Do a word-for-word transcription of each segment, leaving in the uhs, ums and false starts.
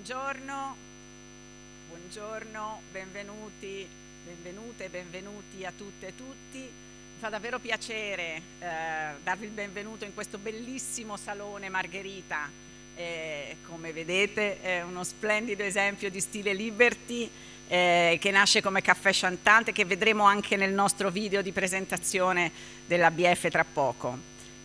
Buongiorno, buongiorno, benvenuti, benvenute, benvenuti a tutte e tutti. Mi fa davvero piacere eh, darvi il benvenuto in questo bellissimo salone Margherita. Eh, come vedete è uno splendido esempio di stile Liberty eh, che nasce come caffè chantante, che vedremo anche nel nostro video di presentazione dell'A B F tra poco.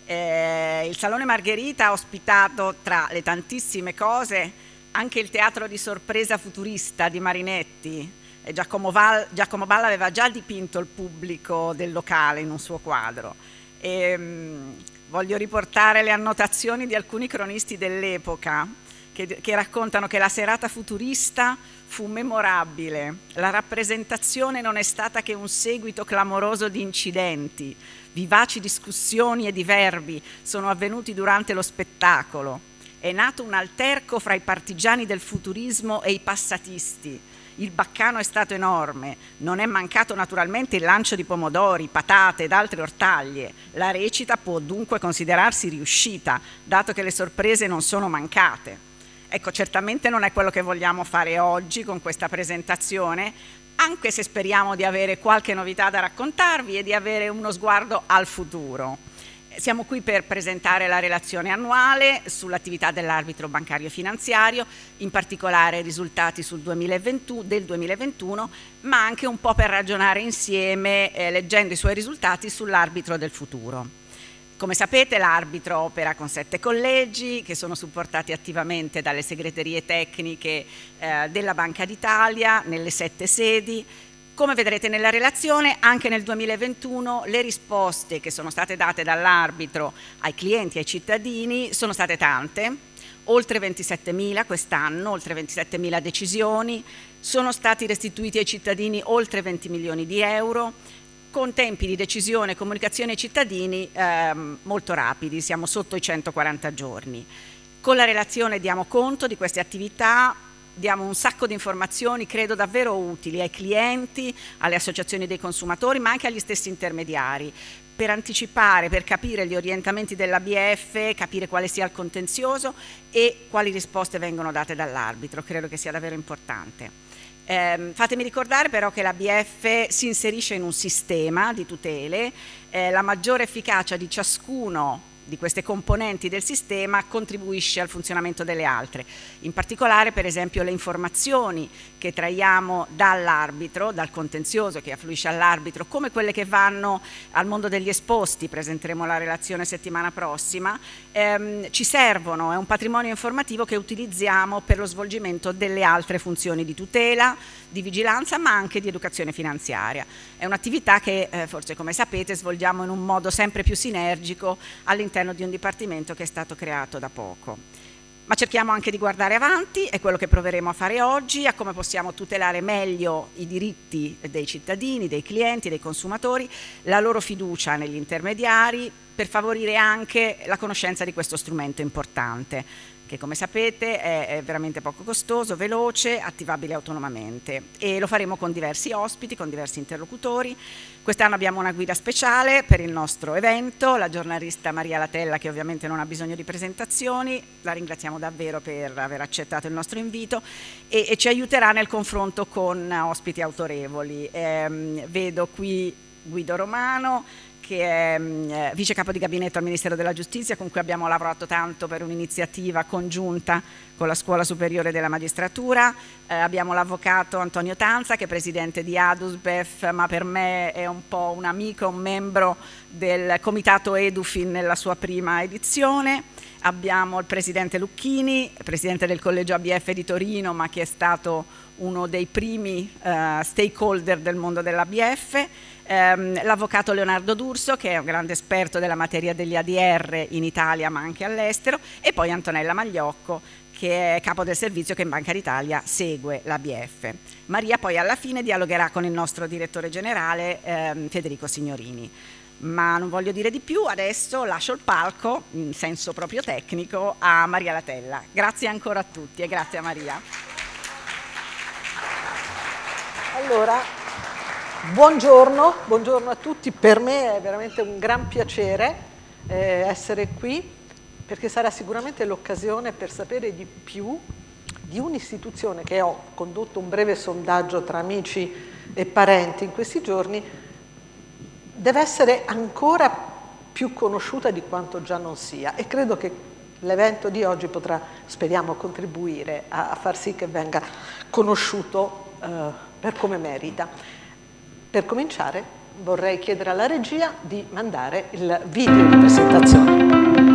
Eh, il Salone Margherita ha ospitato, tra le tantissime cose, anche il teatro di sorpresa futurista di Marinetti. E Giacomo, Val, Giacomo Balla aveva già dipinto il pubblico del locale in un suo quadro. E, mh, voglio riportare le annotazioni di alcuni cronisti dell'epoca che, che raccontano che la serata futurista fu memorabile. La rappresentazione non è stata che un seguito clamoroso di incidenti. Vivaci discussioni e diverbi sono avvenuti durante lo spettacolo. È nato un alterco fra i partigiani del futurismo e i passatisti. Il baccano è stato enorme, non è mancato naturalmente il lancio di pomodori, patate ed altre ortaglie. La recita può dunque considerarsi riuscita, dato che le sorprese non sono mancate. Ecco, certamente non è quello che vogliamo fare oggi con questa presentazione, anche se speriamo di avere qualche novità da raccontarvi e di avere uno sguardo al futuro. Siamo qui per presentare la relazione annuale sull'attività dell'arbitro bancario e finanziario, in particolare i risultati sul duemilaventuno, del duemilaventuno, ma anche un po' per ragionare insieme, eh, leggendo i suoi risultati, sull'arbitro del futuro. Come sapete, l'arbitro opera con sette collegi che sono supportati attivamente dalle segreterie tecniche eh, della Banca d'Italia nelle sette sedi. Come vedrete nella relazione, anche nel duemilaventuno le risposte che sono state date dall'arbitro ai clienti e ai cittadini sono state tante, oltre ventisettemila quest'anno, oltre ventisettemila decisioni, sono stati restituiti ai cittadini oltre venti milioni di euro, con tempi di decisione e comunicazione ai cittadini ehm, molto rapidi, siamo sotto i centoquaranta giorni. Con la relazione diamo conto di queste attività, diamo un sacco di informazioni, credo davvero utili ai clienti, alle associazioni dei consumatori, ma anche agli stessi intermediari, per anticipare, per capire gli orientamenti dell'A B F, capire quale sia il contenzioso e quali risposte vengono date dall'arbitro. Credo che sia davvero importante. Eh, fatemi ricordare però che l'A B F si inserisce in un sistema di tutele, eh, la maggiore efficacia di ciascuno di queste componenti del sistema contribuisce al funzionamento delle altre. In particolare, per esempio, le informazioni che traiamo dall'arbitro, dal contenzioso che affluisce all'arbitro, come quelle che vanno al mondo degli esposti, presenteremo la relazione settimana prossima, ehm, ci servono, è un patrimonio informativo che utilizziamo per lo svolgimento delle altre funzioni di tutela, di vigilanza, ma anche di educazione finanziaria. È un'attività che, eh, forse come sapete, svolgiamo in un modo sempre più sinergico all'interno di un dipartimento che è stato creato da poco. Ma cerchiamo anche di guardare avanti, è quello che proveremo a fare oggi, a come possiamo tutelare meglio i diritti dei cittadini, dei clienti, dei consumatori, la loro fiducia negli intermediari, per favorire anche la conoscenza di questo strumento importante, che come sapete è, è veramente poco costoso, veloce, attivabile autonomamente, e lo faremo con diversi ospiti, con diversi interlocutori. Quest'anno abbiamo una guida speciale per il nostro evento, la giornalista Maria Latella, che ovviamente non ha bisogno di presentazioni, la ringraziamo davvero per aver accettato il nostro invito e, e ci aiuterà nel confronto con ospiti autorevoli. Eh, vedo qui Guido Romano, che è eh, vice capo di gabinetto al Ministero della Giustizia, con cui abbiamo lavorato tanto per un'iniziativa congiunta con la Scuola Superiore della Magistratura. Eh, abbiamo l'avvocato Antonio Tanza, che è presidente di Adusbef, ma per me è un po' un amico, un membro del comitato Edufin nella sua prima edizione. Abbiamo il presidente Lucchini, presidente del collegio A B F di Torino, ma che è stato uno dei primi uh, stakeholder del mondo dell'A B F, ehm, l'avvocato Leonardo D'Urso, che è un grande esperto della materia degli A D R in Italia ma anche all'estero, e poi Antonella Magliocco, che è capo del servizio che in Banca d'Italia segue l'A B F. Maria poi alla fine dialogherà con il nostro direttore generale ehm, Federico Signorini. Ma non voglio dire di più, adesso lascio il palco, in senso proprio tecnico, a Maria Latella. Grazie ancora a tutti e grazie a Maria. Allora, buongiorno, buongiorno a tutti. Per me è veramente un gran piacere eh, essere qui, perché sarà sicuramente l'occasione per sapere di più di un'istituzione che ho condotto un breve sondaggio tra amici e parenti in questi giorni, deve essere ancora più conosciuta di quanto già non sia, e credo che l'evento di oggi potrà, speriamo, contribuire a, a far sì che venga conosciuto eh, per come merita. Per cominciare vorrei chiedere alla regia di mandare il video di presentazione.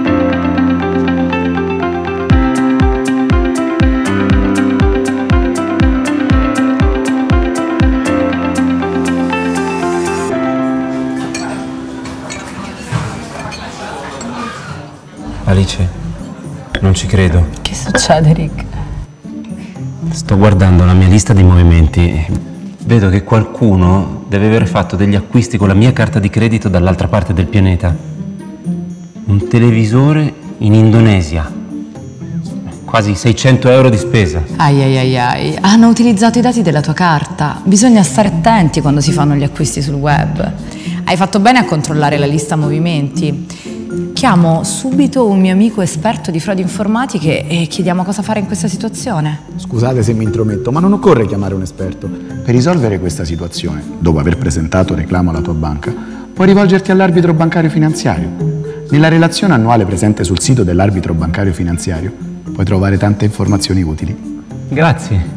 Alice, non ci credo. Che succede, Rick? Sto guardando la mia lista di movimenti e vedo che qualcuno deve aver fatto degli acquisti con la mia carta di credito dall'altra parte del pianeta. Un televisore in Indonesia. Quasi seicento euro di spesa. Ai ai ai ai, hanno utilizzato i dati della tua carta. Bisogna stare attenti quando si fanno gli acquisti sul web. Hai fatto bene a controllare la lista movimenti. Chiamo subito un mio amico esperto di frodi informatiche e chiediamo cosa fare in questa situazione. Scusate se mi intrometto, ma non occorre chiamare un esperto. Per risolvere questa situazione, dopo aver presentato reclamo alla tua banca, puoi rivolgerti all'arbitro bancario finanziario. Nella relazione annuale presente sul sito dell'arbitro bancario finanziario puoi trovare tante informazioni utili. Grazie.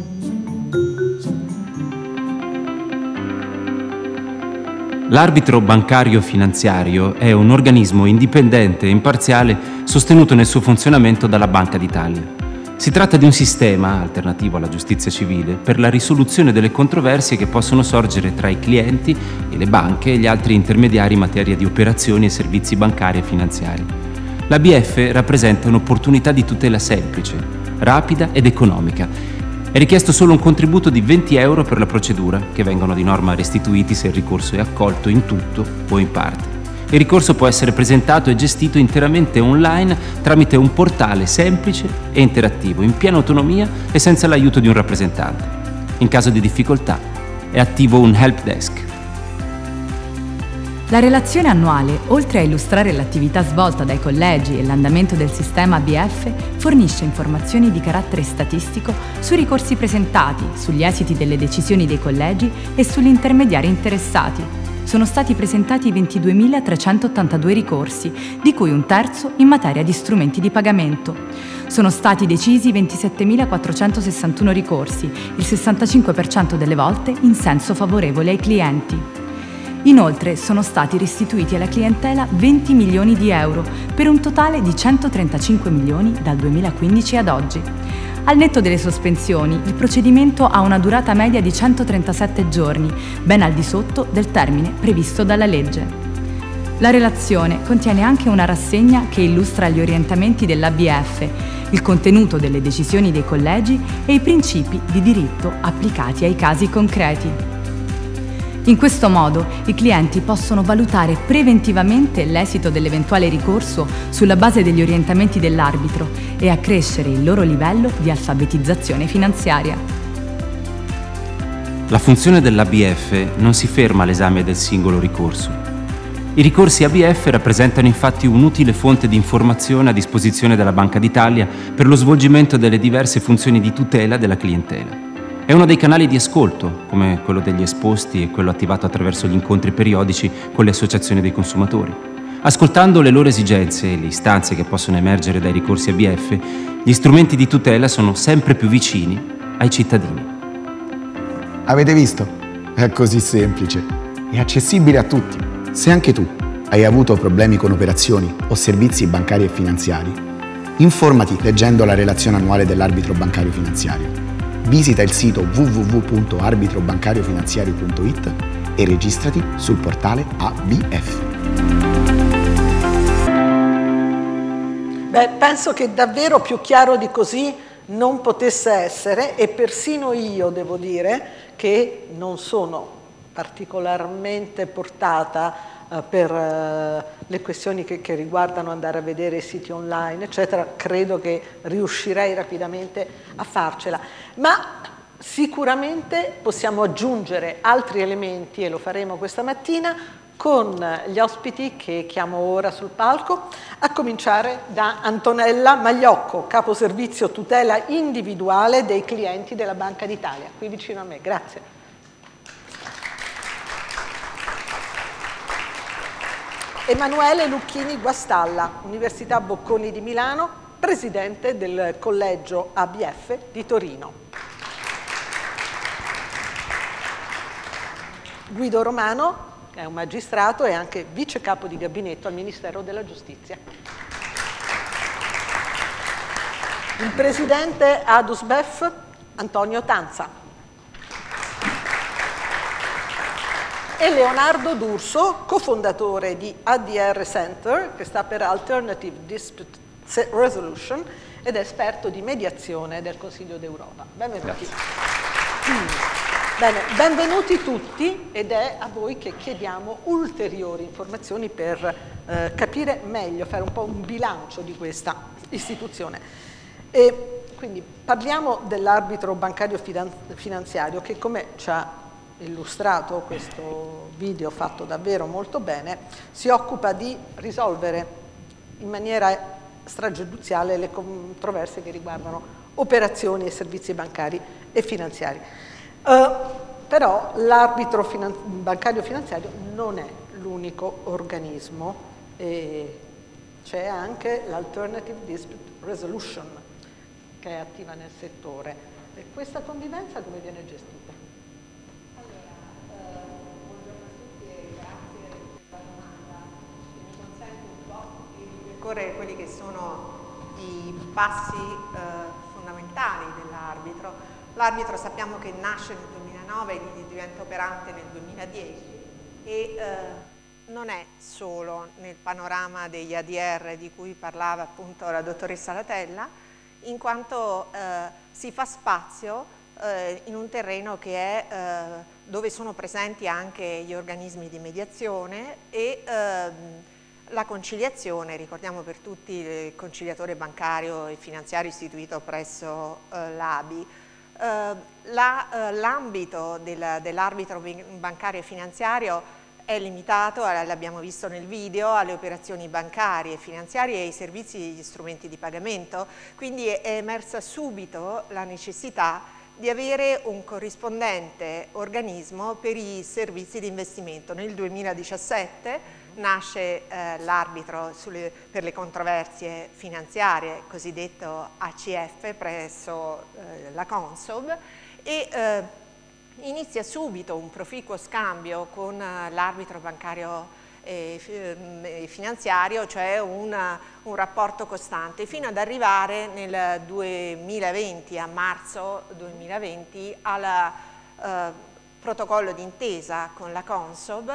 L'arbitro bancario finanziario è un organismo indipendente e imparziale sostenuto nel suo funzionamento dalla Banca d'Italia. Si tratta di un sistema, alternativo alla giustizia civile, per la risoluzione delle controversie che possono sorgere tra i clienti e le banche e gli altri intermediari in materia di operazioni e servizi bancari e finanziari. L'A B F rappresenta un'opportunità di tutela semplice, rapida ed economica. È richiesto solo un contributo di venti euro per la procedura, che vengono di norma restituiti se il ricorso è accolto in tutto o in parte. Il ricorso può essere presentato e gestito interamente online tramite un portale semplice e interattivo, in piena autonomia e senza l'aiuto di un rappresentante. In caso di difficoltà è attivo un help desk. La relazione annuale, oltre a illustrare l'attività svolta dai collegi e l'andamento del sistema A B F, fornisce informazioni di carattere statistico sui ricorsi presentati, sugli esiti delle decisioni dei collegi e sugli intermediari interessati. Sono stati presentati ventiduemilatrecentottantadue ricorsi, di cui un terzo in materia di strumenti di pagamento. Sono stati decisi ventisettemilaquattrocentosessantuno ricorsi, il sessantacinque per cento delle volte in senso favorevole ai clienti. Inoltre sono stati restituiti alla clientela venti milioni di euro, per un totale di centotrentacinque milioni dal duemilaquindici ad oggi. Al netto delle sospensioni, il procedimento ha una durata media di centotrentasette giorni, ben al di sotto del termine previsto dalla legge. La relazione contiene anche una rassegna che illustra gli orientamenti dell'A B F, il contenuto delle decisioni dei collegi e i principi di diritto applicati ai casi concreti. In questo modo i clienti possono valutare preventivamente l'esito dell'eventuale ricorso sulla base degli orientamenti dell'arbitro e accrescere il loro livello di alfabetizzazione finanziaria. La funzione dell'A B F non si ferma all'esame del singolo ricorso. I ricorsi A B F rappresentano infatti un'utile fonte di informazione a disposizione della Banca d'Italia per lo svolgimento delle diverse funzioni di tutela della clientela. È uno dei canali di ascolto, come quello degli esposti e quello attivato attraverso gli incontri periodici con le associazioni dei consumatori. Ascoltando le loro esigenze e le istanze che possono emergere dai ricorsi A B F, gli strumenti di tutela sono sempre più vicini ai cittadini. Avete visto? È così semplice. È accessibile a tutti. Se anche tu hai avuto problemi con operazioni o servizi bancari e finanziari, informati leggendo la relazione annuale dell'arbitro bancario finanziario. Visita il sito w w w punto arbitro bancario finanziario punto i t e registrati sul portale A B F. Beh, penso che davvero più chiaro di così non potesse essere, e persino io devo dire che non sono particolarmente portata uh, per uh, le questioni che, che riguardano andare a vedere i siti online, eccetera. Credo che riuscirei rapidamente a farcela, ma sicuramente possiamo aggiungere altri elementi, e lo faremo questa mattina, con gli ospiti che chiamo ora sul palco, a cominciare da Antonella Magliocco, capo servizio tutela individuale dei clienti della Banca d'Italia, qui vicino a me. Grazie. Emanuele Lucchini Guastalla, Università Bocconi di Milano, presidente del collegio A B F di Torino. Guido Romano, che è un magistrato e anche vice capo di gabinetto al Ministero della Giustizia. Il presidente Adusbef, Antonio Tanza. E Leonardo D'Urso, cofondatore di A D R Center, che sta per Alternative Dispute Resolution, ed è esperto di mediazione del Consiglio d'Europa. Benvenuti. Bene, benvenuti tutti, ed è a voi che chiediamo ulteriori informazioni per eh, capire meglio, fare un po' un bilancio di questa istituzione. E quindi parliamo dell'arbitro bancario finanziario che, come ci ha illustrato questo video fatto davvero molto bene, si occupa di risolvere in maniera stragiudiziale le controversie che riguardano operazioni e servizi bancari e finanziari. Uh, però l'arbitro finan- bancario finanziario non è l'unico organismo, e c'è anche l'Alternative Dispute Resolution che è attiva nel settore. E questa convivenza come viene gestita? Allora, eh, buongiorno a tutti e grazie per la domanda che mi consente un po' di ripercorrere quelli che sono i passi eh, fondamentali dell'arbitro. L'arbitro sappiamo che nasce nel duemilanove e diventa operante nel duemiladieci e eh, non è solo nel panorama degli A D R di cui parlava appunto la dottoressa Latella, in quanto eh, si fa spazio eh, in un terreno che è eh, dove sono presenti anche gli organismi di mediazione e eh, la conciliazione. Ricordiamo per tutti il conciliatore bancario e finanziario istituito presso eh, l'A B I. Uh, L'ambito uh, del, dell'arbitro bancario e finanziario è limitato, l'abbiamo visto nel video, alle operazioni bancarie, finanziarie e ai servizi e agli strumenti di pagamento, quindi è emersa subito la necessità di avere un corrispondente organismo per i servizi di investimento. Nel duemiladiciassette nasce eh, l'arbitro per le controversie finanziarie, cosiddetto A C F, presso eh, la Consob, e eh, inizia subito un proficuo scambio con eh, l'arbitro bancario e eh, finanziario, cioè un, un rapporto costante, fino ad arrivare nel duemilaventi, a marzo duemilaventi, al eh, protocollo d'intesa con la Consob,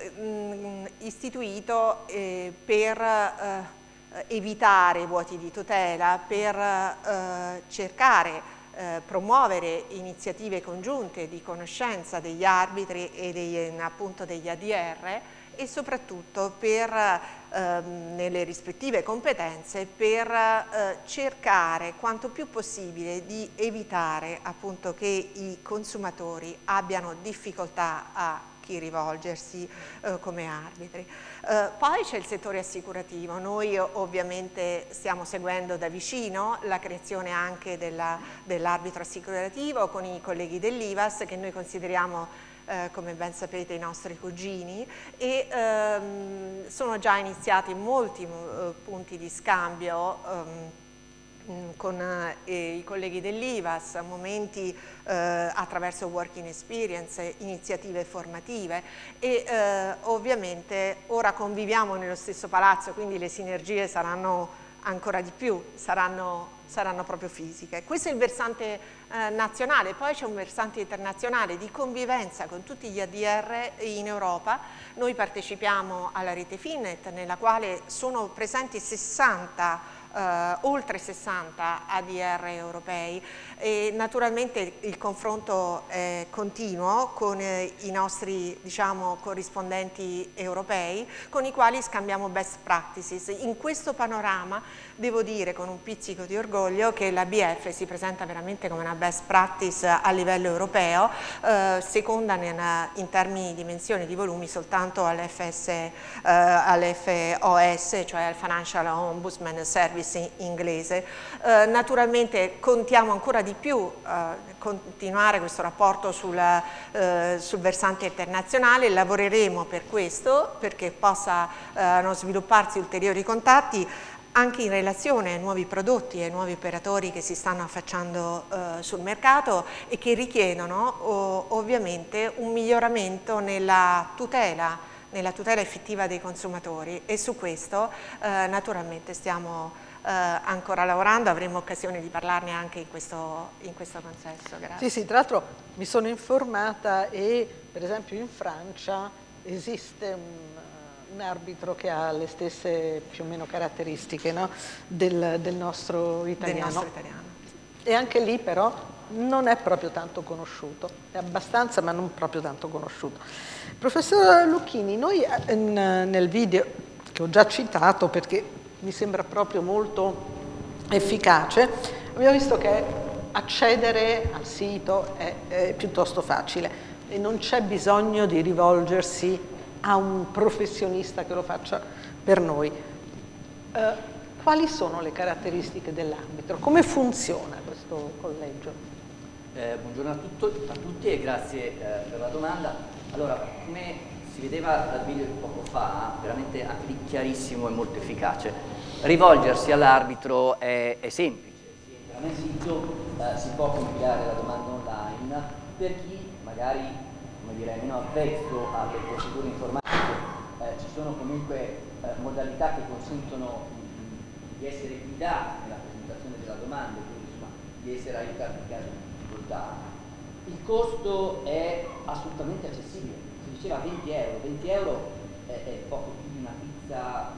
istituito eh, per eh, evitare vuoti di tutela, per eh, cercare eh, promuovere iniziative congiunte di conoscenza degli arbitri e degli, appunto degli A D R, e soprattutto per, eh, nelle rispettive competenze, per eh, cercare quanto più possibile di evitare appunto che i consumatori abbiano difficoltà a chi rivolgersi eh, come arbitri. Eh, poi c'è il settore assicurativo. Noi ovviamente stiamo seguendo da vicino la creazione anche dell'arbitro assicurativo con i colleghi dell'I V A S, che noi consideriamo Eh, come ben sapete i nostri cugini, e ehm, sono già iniziati molti eh, punti di scambio ehm, con eh, i colleghi dell'I V A S, momenti eh, attraverso working experience, iniziative formative, e eh, ovviamente ora conviviamo nello stesso palazzo, quindi le sinergie saranno ancora di più, saranno, saranno proprio fisiche. Questo è il versante eh, nazionale, poi c'è un versante internazionale di convivenza con tutti gli A D R in Europa. Noi partecipiamo alla rete Finnet, nella quale sono presenti sessanta eh, oltre sessanta A D R europei e naturalmente il confronto è continuo con eh, i nostri, diciamo, corrispondenti europei con i quali scambiamo best practices. In questo panorama devo dire con un pizzico di orgoglio che l'A B F si presenta veramente come una best practice a livello europeo, eh, seconda nella, in termini di dimensioni di volumi soltanto all'F S, eh, all'F O S, cioè al Financial Ombudsman Service inglese. Eh, naturalmente contiamo ancora di più eh, continuare questo rapporto sul, eh, sul versante internazionale, lavoreremo per questo perché possano eh, svilupparsi ulteriori contatti anche in relazione ai nuovi prodotti e ai nuovi operatori che si stanno affacciando eh, sul mercato e che richiedono oh, ovviamente un miglioramento nella tutela, nella tutela effettiva dei consumatori e su questo eh, naturalmente stiamo eh, ancora lavorando, avremo occasione di parlarne anche in questo, in questo consesso. Grazie. Sì, sì, tra l'altro mi sono informata e per esempio in Francia esiste un un arbitro che ha le stesse più o meno caratteristiche, no? del, del nostro italiano. Del nostro italiano. E anche lì però non è proprio tanto conosciuto, è abbastanza ma non proprio tanto conosciuto. Professor Lucchini, noi in, nel video che ho già citato perché mi sembra proprio molto efficace, abbiamo visto che accedere al sito è, è piuttosto facile e non c'è bisogno di rivolgersi a un professionista che lo faccia per noi. Eh, quali sono le caratteristiche dell'arbitro? Come funziona questo collegio? Eh, buongiorno a, tutto, a tutti e grazie eh, per la domanda. Allora, come si vedeva dal video di poco fa, veramente anche lì chiarissimo e molto efficace, rivolgersi all'arbitro è, è semplice. Si entra nel sito, eh, si può compilare la domanda online per chi magari dire, meno avvezzo alle procedure informatiche, eh, ci sono comunque eh, modalità che consentono mh, di essere guidati nella presentazione della domanda, quindi insomma di essere aiutati in caso di difficoltà. Il costo è assolutamente accessibile, si diceva venti euro, venti euro è, è poco più di una pizza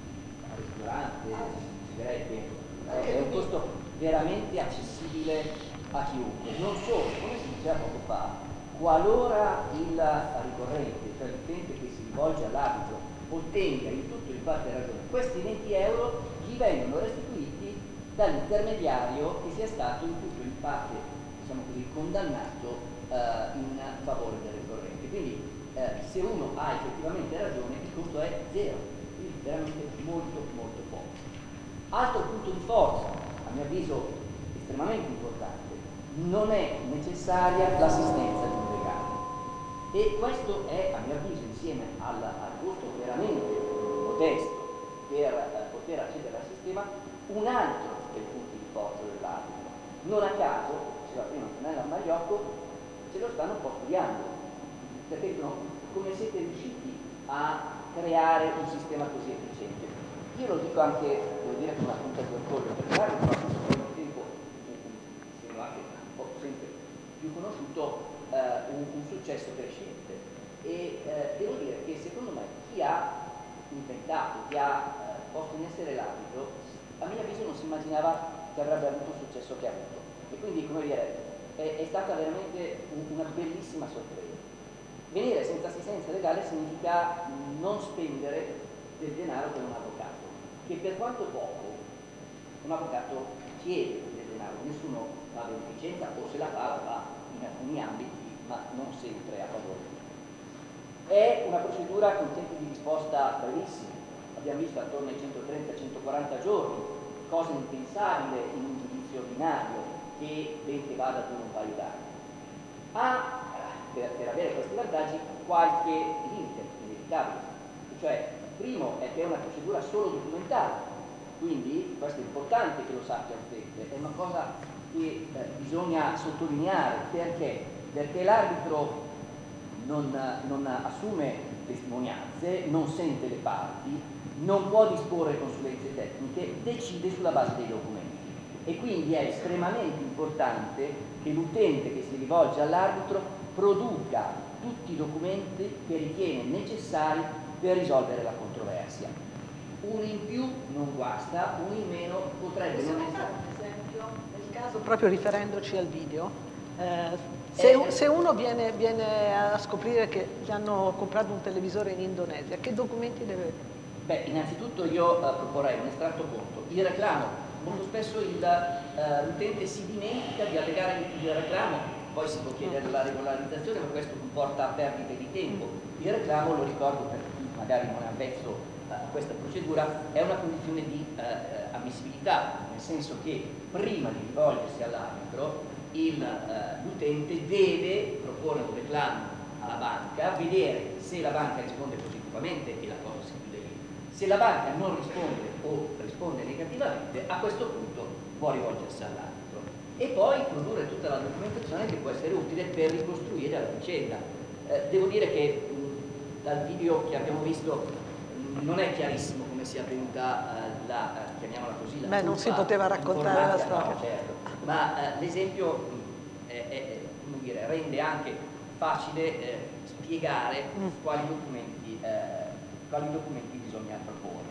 al ristorante, direi che è, è un costo veramente accessibile a chiunque. Non solo, come si diceva poco fa, qualora il ricorrente, cioè l'utente che si rivolge all'arbitro, ottenga in tutto in parte ragione, questi venti euro gli vengono restituiti dall'intermediario che sia stato in tutto in parte, diciamo così, condannato eh, in favore del ricorrente. Quindi eh, se uno ha effettivamente ragione, il costo è zero, quindi veramente molto molto poco. Altro punto di forza, a mio avviso estremamente importante, non è necessaria l'assistenza di un legale e questo è, a mio avviso, insieme al, al costo veramente modesto per eh, poter accedere al sistema, un altro dei punti di forza dell'arbitro. Non a caso, diceva prima Antonella Mariocco, ce lo stanno un po' studiando, perché dicono come siete riusciti a creare un sistema così efficiente. Io lo dico anche, devo dire, con una punta di orgoglio, perché l'arbitro ha avuto un tempo, essendo anche sempre più conosciuto, eh, un, un successo crescente e eh, devo dire che secondo me chi ha inventato, chi ha eh, posto in essere l'arbitro, a mio avviso non si immaginava che avrebbe avuto il successo che ha avuto e quindi, come dire, è, è stata veramente un, una bellissima sorpresa. Venire senza assistenza legale significa non spendere del denaro per un avvocato, che per quanto poco un avvocato chiede del denaro, nessuno fa beneficenza o se la fa, la fa in alcuni ambiti, ma non sempre a favore. È una procedura con tempi di risposta brevissimi, abbiamo visto attorno ai centotrenta centoquaranta giorni, cosa impensabile in un giudizio ordinario che ben che vada per un paio d'anni. Ha, per, per avere questi vantaggi, qualche limite inevitabile, cioè il primo è che è una procedura solo documentale, quindi questo è importante che lo sappia l'utente, è una cosa che eh, bisogna sottolineare. Perché? Perché l'arbitro non, non assume testimonianze, non sente le parti, non può disporre consulenze tecniche, decide sulla base dei documenti e quindi è estremamente importante che l'utente che si rivolge all'arbitro produca tutti i documenti che ritiene necessari per risolvere la controversia. uno in più non guasta, uno in meno potrebbe non essere. Un esempio, nel caso, proprio riferendoci al video, eh, se, eh, se uno viene, viene a scoprire che gli hanno comprato un televisore in Indonesia, che documenti deve? Beh, innanzitutto io uh, proporrei un estratto conto, il reclamo. Molto spesso l'utente uh, si dimentica di allegare il reclamo, poi si può chiedere la regolarizzazione, ma questo comporta perdite di tempo. Il reclamo, lo ricordo per chi magari non è avvezzo a questa procedura, è una condizione di uh, ammissibilità, nel senso che prima di rivolgersi all'arbitro l'utente deve proporre un reclamo alla banca, vedere se la banca risponde positivamente e la cosa si chiude lì. Se la banca non risponde o risponde negativamente, a questo punto può rivolgersi all'arbitro e poi produrre tutta la documentazione che può essere utile per ricostruire la vicenda. Eh, devo dire che mh, dal video che abbiamo visto mh, non è chiarissimo come sia avvenuta uh, la, uh, chiamiamola così, la Beh, non si poteva raccontare la storia. No, certo. Ma uh, l'esempio è, è, come dire, rende anche facile eh, spiegare mm. quali documenti eh, quali documenti bisogna proporre.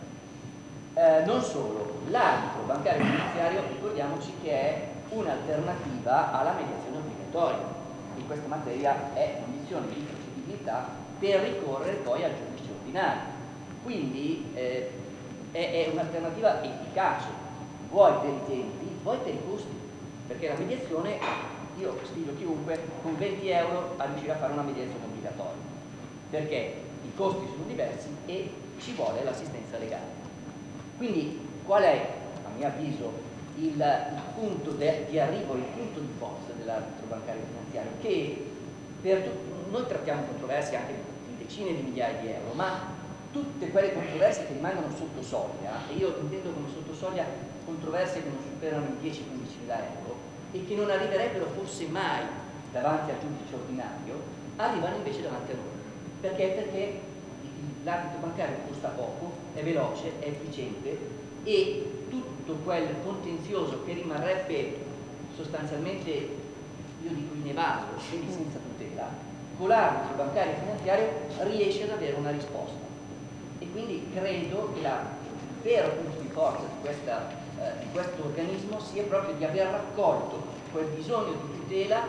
Eh, non solo, l'arbitro bancario finanziario, ricordiamoci che è un'alternativa alla mediazione obbligatoria. In questa materia è condizione di procedibilità per ricorrere poi al giudice ordinario. Quindi eh, è, è un'alternativa efficace, vuoi per i tempi, vuoi per i costi, perché la mediazione, io sfido chiunque, con venti euro a riuscire a fare una mediazione obbligatoria, perché i costi sono diversi e ci vuole l'assistenza legale. Quindi qual è, a mio avviso, il, il punto de, di arrivo, il punto di forza dell'arbitro bancario finanziario? Che per, noi trattiamo controversie anche di decine di migliaia di euro, ma tutte quelle controversie che rimangono sotto soglia, e io intendo come sotto soglia controversie che non superano i dieci quindici mila euro e che non arriverebbero forse mai davanti al giudice ordinario, arrivano invece davanti a noi. Perché? Perché l'arbitro bancario costa poco, è veloce, è efficiente e tutto quel contenzioso che rimarrebbe sostanzialmente, io dico inevaso, quindi senza tutela, con l'arbitro bancario finanziario riesce ad avere una risposta. E quindi credo che la, il vero punto di forza di, questa, eh, di questo organismo sia proprio di aver raccolto quel bisogno di tutela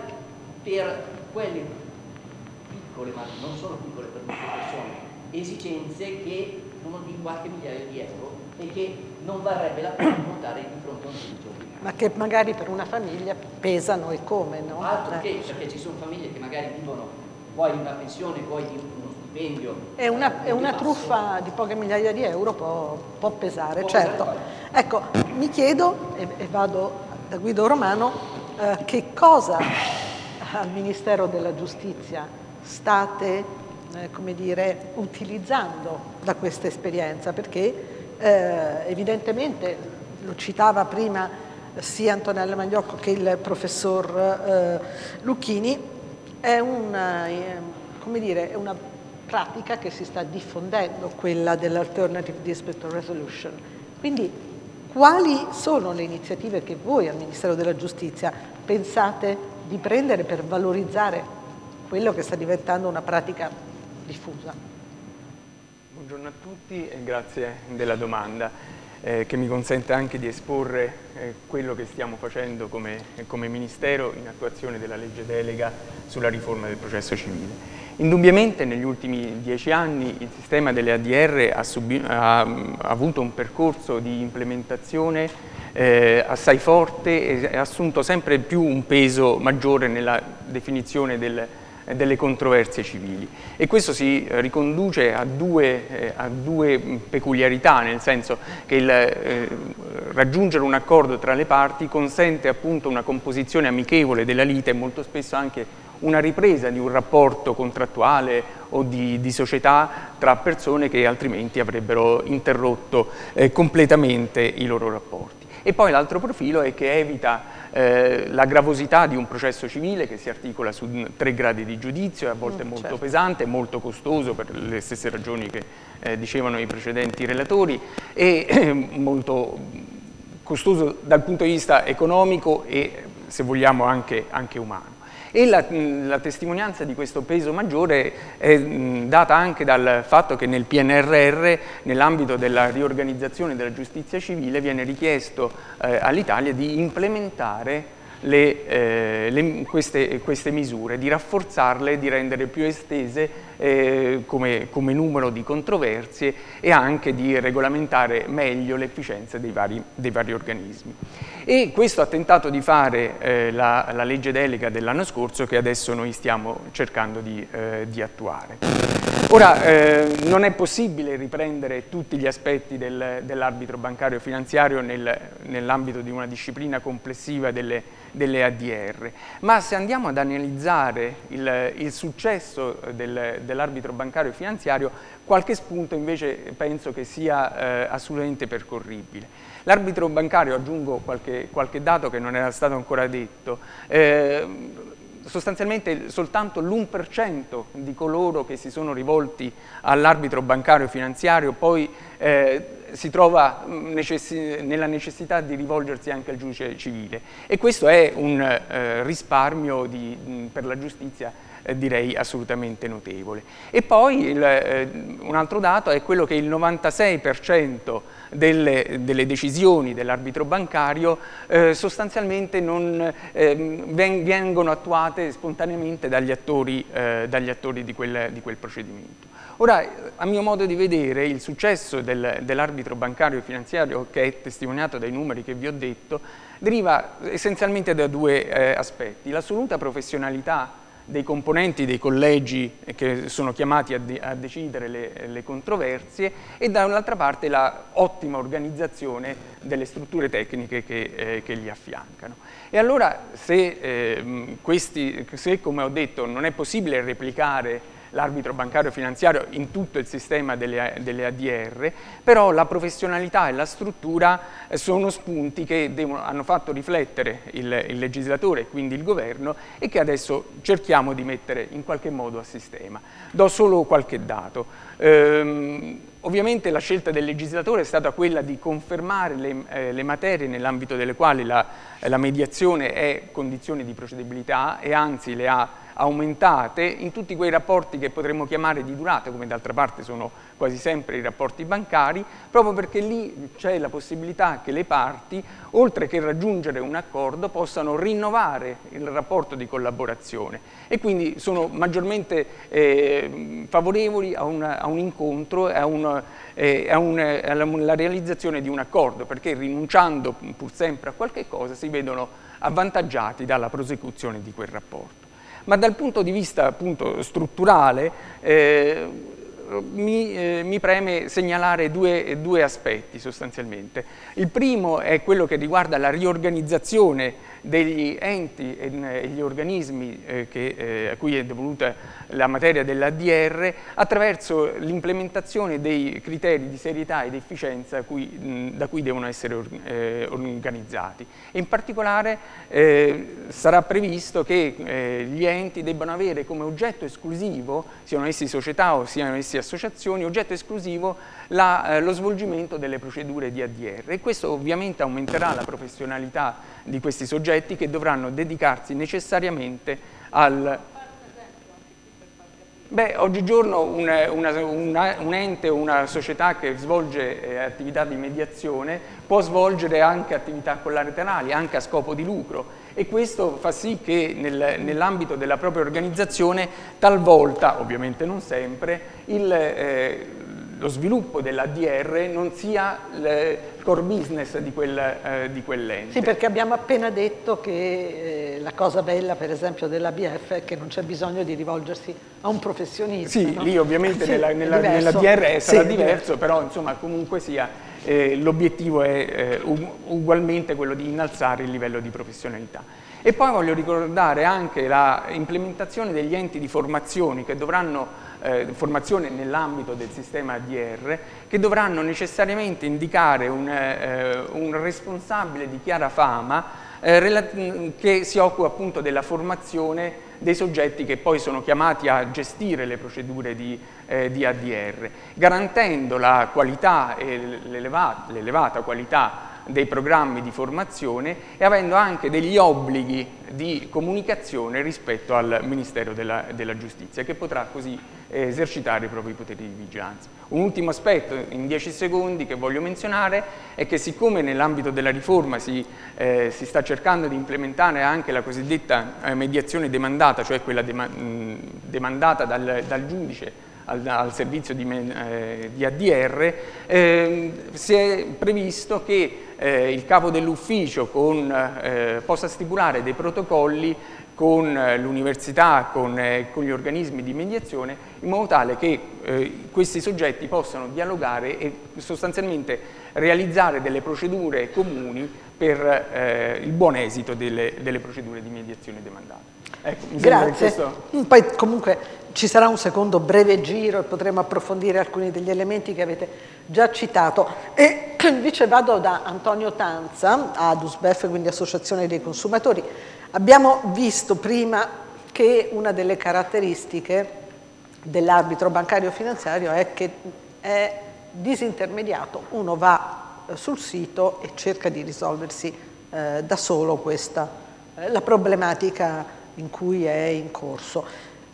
per quelle piccole, ma non solo piccole per molte persone, esigenze che sono di qualche migliaio di euro e che non varrebbe la pena portare di fronte a un giudice. Ma che magari per una famiglia pesano e come, no? Altro eh. che, perché ci sono famiglie che magari vivono poi di una pensione, poi di uno stipendio. È una, è una truffa di poche migliaia di euro, può, può pesare, può certo. Pesare. Ecco, mi chiedo, e, e vado da Guido Romano, eh, che cosa al Ministero della Giustizia state, eh, come dire, utilizzando da questa esperienza, perché eh, evidentemente, lo citava prima sia Antonella Magliocco che il professor eh, Lucchini, è una, eh, come dire, è una pratica che si sta diffondendo, quella dell'Alternative Dispute Resolution. Quindi quali sono le iniziative che voi al Ministero della Giustizia pensate di prendere per valorizzare quello che sta diventando una pratica diffusa? Buongiorno a tutti e grazie della domanda, eh, che mi consente anche di esporre eh, quello che stiamo facendo come, come Ministero in attuazione della legge delega sulla riforma del processo civile. Indubbiamente negli ultimi dieci anni il sistema delle A D R ha, ha, ha avuto un percorso di implementazione eh, assai forte e ha assunto sempre più un peso maggiore nella definizione del delle controversie civili, e questo si riconduce a due, eh, a due peculiarità, nel senso che il, eh, raggiungere un accordo tra le parti consente appunto una composizione amichevole della lite e molto spesso anche una ripresa di un rapporto contrattuale o di, di società tra persone che altrimenti avrebbero interrotto eh, completamente i loro rapporti. E poi l'altro profilo è che evita eh, la gravosità di un processo civile che si articola su tre gradi di giudizio, e a volte mm, molto certo. pesante, molto costoso per le stesse ragioni che eh, dicevano i precedenti relatori, e eh, molto costoso dal punto di vista economico e, se vogliamo, anche, anche umano. E la, la testimonianza di questo peso maggiore è mh, data anche dal fatto che nel P N R R, nell'ambito della riorganizzazione della giustizia civile, viene richiesto eh, all'Italia di implementare Le, eh, le, queste, queste misure, di rafforzarle, di rendere più estese eh, come, come numero di controversie e anche di regolamentare meglio l'efficienza dei vari, dei vari organismi. E questo ha tentato di fare eh, la, la legge delega dell'anno scorso, che adesso noi stiamo cercando di, eh, di attuare. Ora, eh, non è possibile riprendere tutti gli aspetti del, dell'arbitro bancario finanziario nel, nell'ambito di una disciplina complessiva delle, delle A D R, ma se andiamo ad analizzare il, il successo del, dell'arbitro bancario finanziario, qualche spunto invece penso che sia eh, assolutamente percorribile. L'arbitro bancario, aggiungo qualche, qualche dato che non era stato ancora detto, eh, sostanzialmente soltanto l'uno per cento di coloro che si sono rivolti all'arbitro bancario finanziario poi eh, si trova necessi- nella necessità di rivolgersi anche al giudice civile, e questo è un eh, risparmio di, mh, per la giustizia eh, direi assolutamente notevole. E poi il, eh, un altro dato è quello che il novantasei per cento delle, delle decisioni dell'arbitro bancario eh, sostanzialmente non eh, vengono attuate spontaneamente dagli attori, eh, dagli attori di, quel, di quel procedimento. Ora, a mio modo di vedere, il successo del, dell'arbitro bancario e finanziario, che è testimoniato dai numeri che vi ho detto, deriva essenzialmente da due eh, aspetti: l'assoluta professionalità dei componenti dei collegi che sono chiamati a, de a decidere le, le controversie, e dall'altra parte la ottima organizzazione delle strutture tecniche che, eh, che li affiancano. E allora se, eh, questi, se, come ho detto, non è possibile replicare l'arbitro bancario finanziario in tutto il sistema delle, delle A D R, però la professionalità e la struttura sono spunti che devono, hanno fatto riflettere il, il legislatore, quindi il governo, e che adesso cerchiamo di mettere in qualche modo a sistema. Do solo qualche dato. Ehm, ovviamente la scelta del legislatore è stata quella di confermare le, eh, le materie nell'ambito delle quali la, la mediazione è condizione di procedibilità, e anzi le ha aumentate in tutti quei rapporti che potremmo chiamare di durata, come d'altra parte sono quasi sempre i rapporti bancari, proprio perché lì c'è la possibilità che le parti, oltre che raggiungere un accordo, possano rinnovare il rapporto di collaborazione, e quindi sono maggiormente eh, favorevoli a un, a un incontro e a un, eh, a un, alla, alla realizzazione di un accordo, perché rinunciando pur sempre a qualche cosa si vedono avvantaggiati dalla prosecuzione di quel rapporto. Ma dal punto di vista appunto strutturale eh, mi, eh, mi preme segnalare due, due aspetti sostanzialmente. Il primo è quello che riguarda la riorganizzazione degli enti e gli organismi eh, che, eh, a cui è devoluta la materia dell'A D R, attraverso l'implementazione dei criteri di serietà ed efficienza a cui, mh, da cui devono essere or eh, organizzati. E in particolare eh, sarà previsto che eh, gli enti debbano avere come oggetto esclusivo, siano essi società o siano essi associazioni, oggetto esclusivo la, eh, lo svolgimento delle procedure di A D R, e questo ovviamente aumenterà la professionalità di questi soggetti, che dovranno dedicarsi necessariamente al... Beh, oggigiorno un, una, una, un ente o una società che svolge eh, attività di mediazione può svolgere anche attività collaterali, anche a scopo di lucro, e questo fa sì che nel, nell'ambito della propria organizzazione talvolta, ovviamente non sempre, il, eh, lo sviluppo dell'A D R non sia il core business di, quel, eh, di quell'ente. Sì, perché abbiamo appena detto che eh, la cosa bella, per esempio, dell'A B F è che non c'è bisogno di rivolgersi a un professionista. Sì, no? lì ovviamente sì, nella, nella, nella D R sarà sì, diverso, diverso, però insomma comunque sia eh, l'obiettivo è eh, ugualmente quello di innalzare il livello di professionalità. E poi voglio ricordare anche la implementazione degli enti di formazione che dovranno Eh, formazione nell'ambito del sistema A D R, che dovranno necessariamente indicare un, eh, un responsabile di chiara fama eh, che si occupa appunto della formazione dei soggetti che poi sono chiamati a gestire le procedure di, eh, di A D R, garantendo la qualità e l'elevata qualità dei programmi di formazione e avendo anche degli obblighi di comunicazione rispetto al Ministero della, della Giustizia, che potrà così eh, esercitare i propri poteri di vigilanza. Un ultimo aspetto in dieci secondi che voglio menzionare è che siccome nell'ambito della riforma si, eh, si sta cercando di implementare anche la cosiddetta eh, mediazione demandata, cioè quella dema mh, demandata dal, dal giudice al, al servizio di, eh, di A D R, eh, si è previsto che eh, il capo dell'ufficio eh, possa stipulare dei protocolli con eh, l'università, con, eh, con gli organismi di mediazione, in modo tale che eh, questi soggetti possano dialogare e sostanzialmente realizzare delle procedure comuni per eh, il buon esito delle, delle procedure di mediazione demandate. Ecco, mi Grazie. questo... Poi comunque ci sarà un secondo breve giro e potremo approfondire alcuni degli elementi che avete già citato. E invece vado da Antonio Tanza, ADUSBEF, quindi Associazione dei Consumatori. Abbiamo visto prima che una delle caratteristiche dell'arbitro bancario finanziario è che è disintermediato, uno va sul sito e cerca di risolversi eh, da solo questa, eh, la problematica in cui è in corso.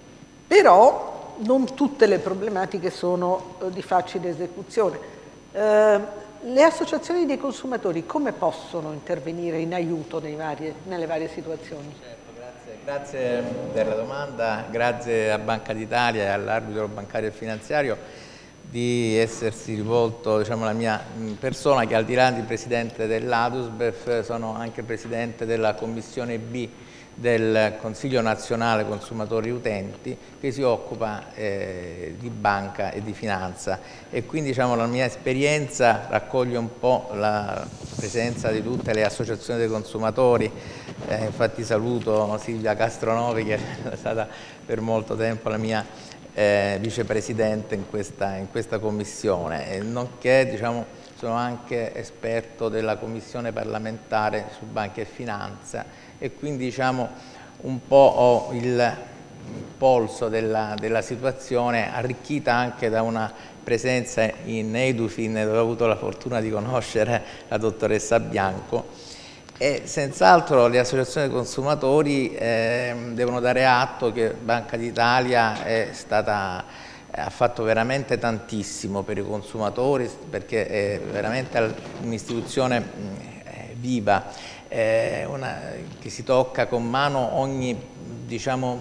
Però non tutte le problematiche sono eh, di facile esecuzione. Eh, le associazioni dei consumatori come possono intervenire in aiuto nei varie, nelle varie situazioni? Certo, grazie, grazie per la domanda, grazie a Banca d'Italia e all'arbitro bancario e finanziario di essersi rivolto, diciamo, alla mia persona, che al di là di presidente dell'ADUSBEF sono anche presidente della commissione B del Consiglio Nazionale Consumatori Utenti, che si occupa eh, di banca e di finanza, e quindi, diciamo, la mia esperienza raccoglie un po' la presenza di tutte le associazioni dei consumatori. Eh, infatti saluto Silvia Castronovi, che è stata per molto tempo la mia eh, vicepresidente in questa, in questa commissione, e nonché, diciamo, sono anche esperto della commissione parlamentare su banca e finanza, e quindi, diciamo, un po' ho il polso della, della situazione, arricchita anche da una presenza in Edufin, dove ho avuto la fortuna di conoscere la dottoressa Bianco. E senz'altro le associazioni dei consumatori eh, devono dare atto che Banca d'Italia è stata, ha fatto veramente tantissimo per i consumatori, perché è veramente un'istituzione viva, eh, una, che si tocca con mano ogni, diciamo,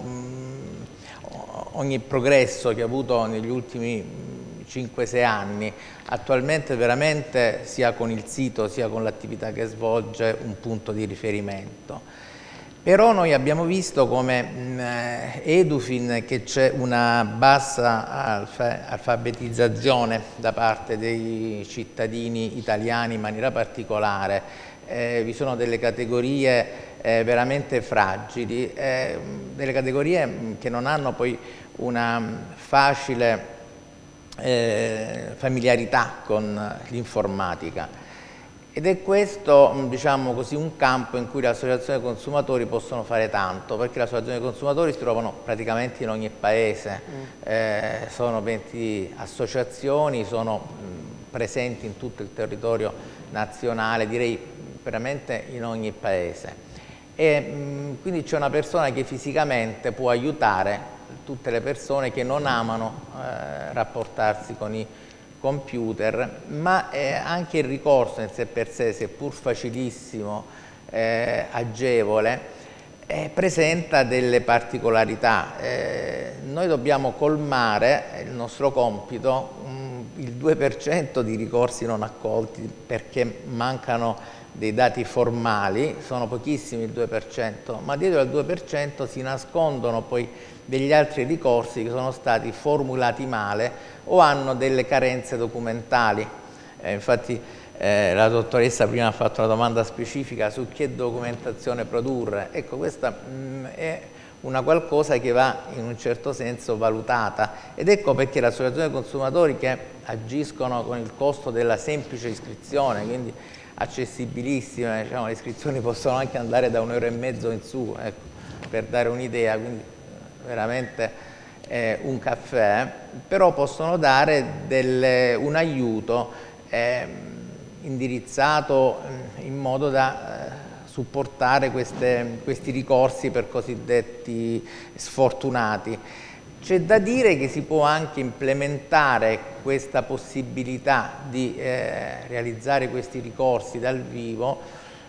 ogni progresso che ha avuto negli ultimi cinque sei anni. Attualmente veramente, sia con il sito sia con l'attività che svolge, un punto di riferimento. Però noi abbiamo visto come mh, Edufin che c'è una bassa alfa alfabetizzazione da parte dei cittadini italiani in maniera particolare. Eh, vi sono delle categorie eh, veramente fragili, eh, delle categorie che non hanno poi una facile eh, familiarità con l'informatica, ed è questo, diciamo così, un campo in cui le associazioni dei consumatori possono fare tanto, perché le associazioni dei consumatori si trovano praticamente in ogni paese, mm. eh, sono venti associazioni, sono mh, presenti in tutto il territorio nazionale, direi veramente in ogni paese, e mh, quindi c'è una persona che fisicamente può aiutare tutte le persone che non amano eh, rapportarsi con i computer, ma eh, anche il ricorso in sé per sé, seppur facilissimo, eh, agevole, eh, presenta delle particolarità. Eh, noi dobbiamo colmare, il nostro compito, mh, il due per cento di ricorsi non accolti perché mancano dei dati formali, sono pochissimi il due per cento, ma dietro al due per cento si nascondono poi degli altri ricorsi che sono stati formulati male o hanno delle carenze documentali. Eh, infatti eh, la dottoressa prima ha fatto una domanda specifica su che documentazione produrre. Ecco, questa mh, è una qualcosa che va in un certo senso valutata, ed ecco perché l'associazione dei consumatori, che agiscono con il costo della semplice iscrizione, quindi accessibilissime, diciamo, le iscrizioni possono anche andare da un euro e mezzo in su, ecco, per dare un'idea, quindi veramente eh, un caffè, però possono dare delle, un aiuto eh, indirizzato in modo da eh, supportare queste, questi ricorsi per cosiddetti sfortunati. C'è da dire che si può anche implementare questa possibilità di eh, realizzare questi ricorsi dal vivo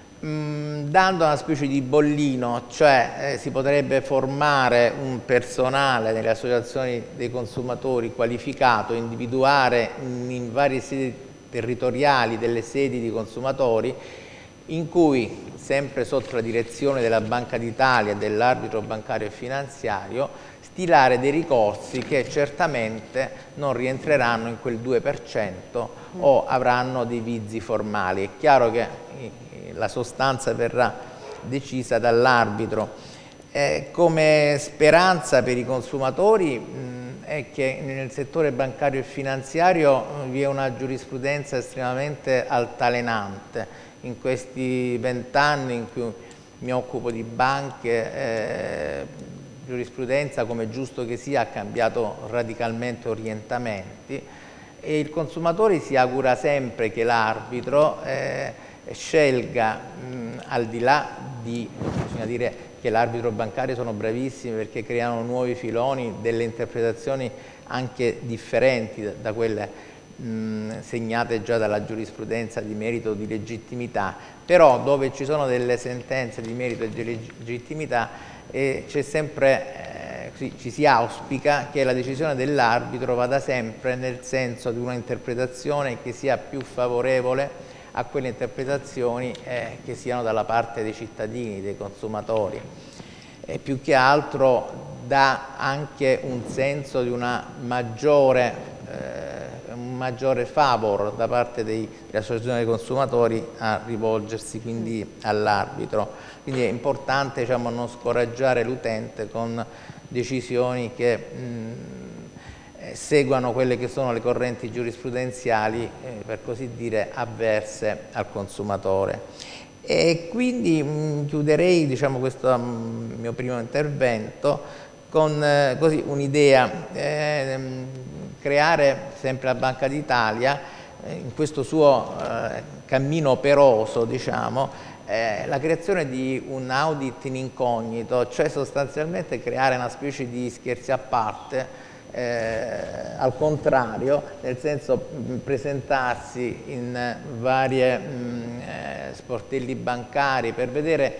mh, dando una specie di bollino, cioè eh, si potrebbe formare un personale nelle associazioni dei consumatori qualificato, individuare in, in varie sedi territoriali delle sedi di consumatori in cui, sempre sotto la direzione della Banca d'Italia e dell'arbitro bancario e finanziario, stilare dei ricorsi che certamente non rientreranno in quel due per cento o avranno dei vizi formali. È chiaro che la sostanza verrà decisa dall'arbitro. Eh, come speranza per i consumatori mh, è che nel settore bancario e finanziario vi è una giurisprudenza estremamente altalenante. In questi vent'anni in cui mi occupo di banche, eh, giurisprudenza, come giusto che sia, ha cambiato radicalmente orientamenti e il consumatore si augura sempre che l'arbitro eh, scelga, mh, al di là di, bisogna dire che l'arbitro bancario sono bravissimi perché creano nuovi filoni, delle interpretazioni anche differenti da, da quelle mh, segnate già dalla giurisprudenza di merito o di legittimità, però dove ci sono delle sentenze di merito e di legittimità e c'è sempre, eh, ci si auspica che la decisione dell'arbitro vada sempre nel senso di una interpretazione che sia più favorevole a quelle interpretazioni eh, che siano dalla parte dei cittadini, dei consumatori. E più che altro dà anche un senso di una maggiore, eh, un maggiore favor da parte delle associazioni dei consumatori a rivolgersi quindi all'arbitro. Quindi è importante, diciamo, non scoraggiare l'utente con decisioni che mh, seguano quelle che sono le correnti giurisprudenziali, eh, per così dire, avverse al consumatore. E quindi mh, chiuderei, diciamo, questo mh, mio primo intervento con eh, così un'idea, eh, creare sempre la Banca d'Italia eh, in questo suo eh, cammino operoso, diciamo, Eh, la creazione di un audit in incognito, cioè sostanzialmente creare una specie di scherzi a parte, eh, al contrario, nel senso mh, presentarsi in varie mh, eh, sportelli bancari per vedere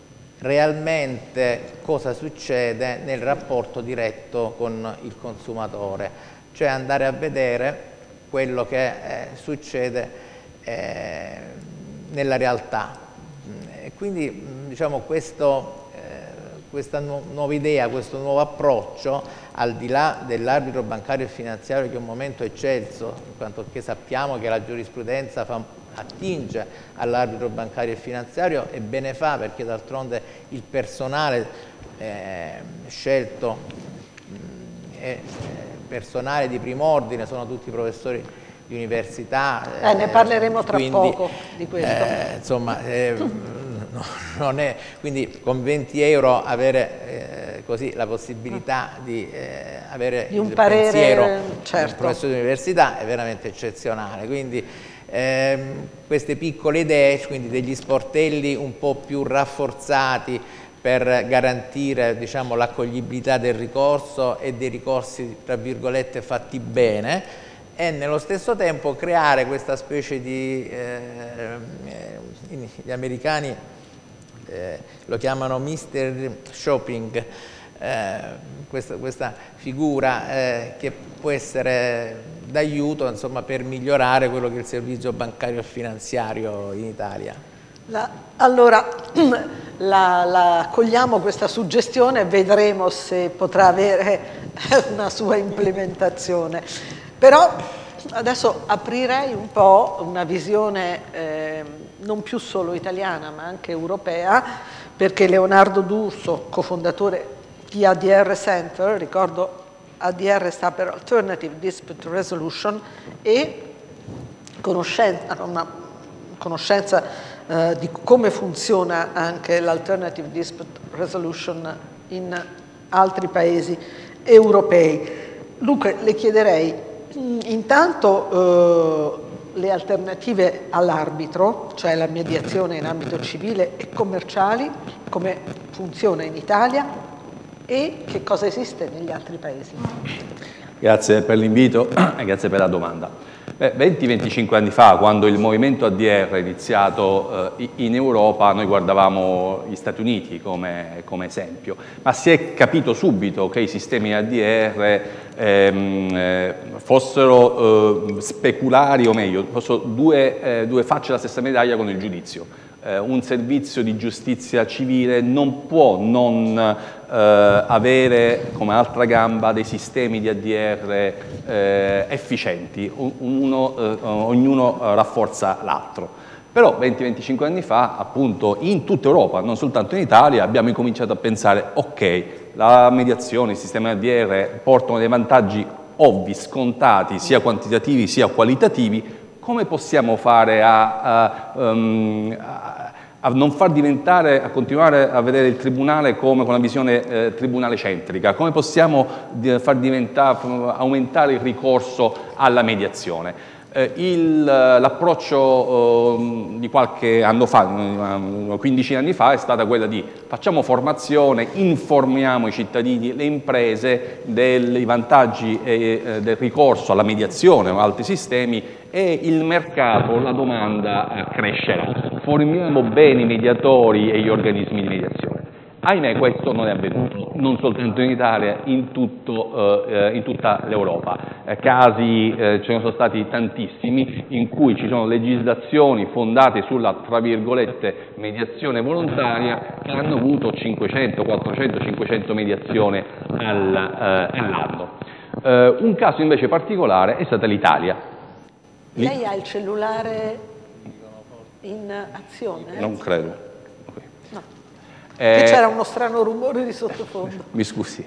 realmente cosa succede nel rapporto diretto con il consumatore, cioè andare a vedere quello che eh, succede eh, nella realtà. E quindi diciamo, questo, eh, questa nu nuova idea, questo nuovo approccio, al di là dell'arbitro bancario e finanziario che è un momento eccelso, in quanto che sappiamo che la giurisprudenza fa, attinge all'arbitro bancario e finanziario, e bene fa perché d'altronde il personale eh, scelto mh, è personale di primo ordine, sono tutti professori di università. Eh, ne parleremo tra quindi, poco di questo. Eh, insomma, eh, no, non è, quindi con venti euro avere eh, così la possibilità di eh, avere di un il parere, pensiero certo, del professore di università è veramente eccezionale. Quindi ehm, queste piccole idee, quindi degli sportelli un po' più rafforzati per garantire, diciamo, l'accoglibilità del ricorso e dei ricorsi, tra virgolette, fatti bene, e nello stesso tempo creare questa specie di, eh, gli americani eh, lo chiamano mister Shopping, eh, questa, questa figura eh, che può essere d'aiuto, insomma, per migliorare quello che è il servizio bancario e finanziario in Italia. La, allora, la, la cogliamo questa suggestione e vedremo se potrà avere una sua implementazione. Però adesso aprirei un po' una visione eh, non più solo italiana ma anche europea, perché Leonardo D'Urso, cofondatore di A D R Center, ricordo A D R sta per Alternative Dispute Resolution, e conoscenza, una conoscenza eh, di come funziona anche l'Alternative Dispute Resolution in altri paesi europei. Dunque le chiederei intanto le alternative all'arbitro, cioè la mediazione in ambito civile e commerciali, come funziona in Italia e che cosa esiste negli altri paesi. Grazie per l'invito e grazie per la domanda. venti venticinque anni fa, quando il movimento A D R è iniziato eh, in Europa, noi guardavamo gli Stati Uniti come, come esempio, ma si è capito subito che i sistemi A D R ehm, eh, fossero eh, speculari, o meglio, fossero due, eh, due facce della stessa medaglia con il giudizio. Eh, un servizio di giustizia civile non può non eh, avere come altra gamba dei sistemi di A D R eh, efficienti, uno, eh, ognuno rafforza l'altro. Però venti venticinque anni fa, appunto, in tutta Europa, non soltanto in Italia, abbiamo incominciato a pensare, ok, la mediazione, i sistemi A D R portano dei vantaggi ovvi, scontati, sia quantitativi sia qualitativi. Come possiamo fare a, a, um, a, a non far diventare, a continuare a vedere il tribunale come con una visione eh, tribunale centrica? Come possiamo di, far diventare, aumentare il ricorso alla mediazione? Eh, L'approccio eh, di qualche anno fa, una quindicina anni fa, è stata quella di facciamo formazione, informiamo i cittadini, le imprese dei vantaggi eh, del ricorso alla mediazione o altri sistemi, e il mercato, la domanda crescerà. Formiamo bene i mediatori e gli organismi di mediazione. Ahimè, questo non è avvenuto, non soltanto in Italia, in, tutto, eh, in tutta l'Europa. Eh, casi, eh, ce ne sono stati tantissimi, in cui ci sono legislazioni fondate sulla, tra virgolette, mediazione volontaria, che hanno avuto cinquecento, quattrocento, cinquecento mediazioni all'anno. Eh, un caso invece particolare è stata l'Italia. Lei ha il cellulare in azione? Non credo. Okay. No. Eh, c'era uno strano rumore di sottofondo. Mi scusi.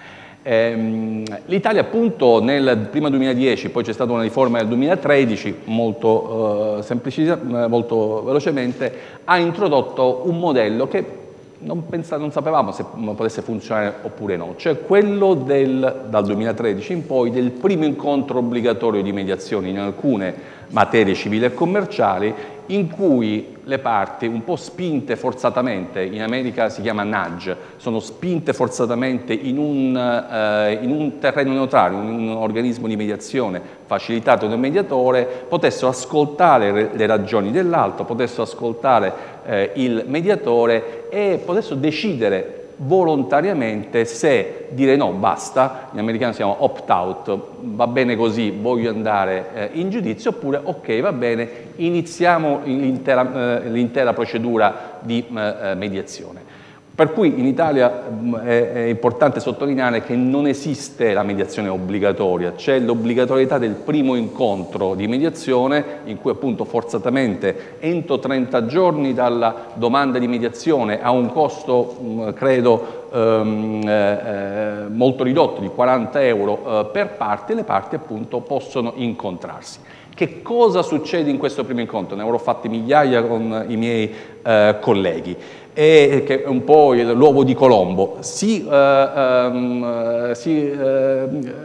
Eh, L'Italia appunto nel prima duemiladieci, poi c'è stata una riforma nel duemilatredici, molto, eh, semplici, molto velocemente, ha introdotto un modello che non, pensa, non sapevamo se potesse funzionare oppure no, cioè quello del, dal duemilatredici in poi, del primo incontro obbligatorio di mediazione in alcune materie civili e commerciali, in cui le parti, un po' spinte forzatamente, in America si chiama nudge, sono spinte forzatamente in un, eh, in un terreno neutrale, in un organismo di mediazione facilitato dal mediatore, potessero ascoltare le ragioni dell'altro, potessero ascoltare eh, il mediatore e potessero decidere volontariamente se dire no, basta, in americano si chiama opt-out, va bene così, voglio andare eh, in giudizio, oppure ok, va bene, iniziamo l'intera eh, procedura di eh, mediazione. Per cui in Italia è, è importante sottolineare che non esiste la mediazione obbligatoria, c'è l'obbligatorietà del primo incontro di mediazione, in cui appunto forzatamente entro trenta giorni dalla domanda di mediazione, a un costo credo ehm, eh, molto ridotto di quaranta euro eh, per parte, le parti appunto possono incontrarsi. Che cosa succede in questo primo incontro? Ne avrò fatti migliaia con i miei eh, colleghi. E che è un po' l'uovo di Colombo. Si, eh, um, si, eh,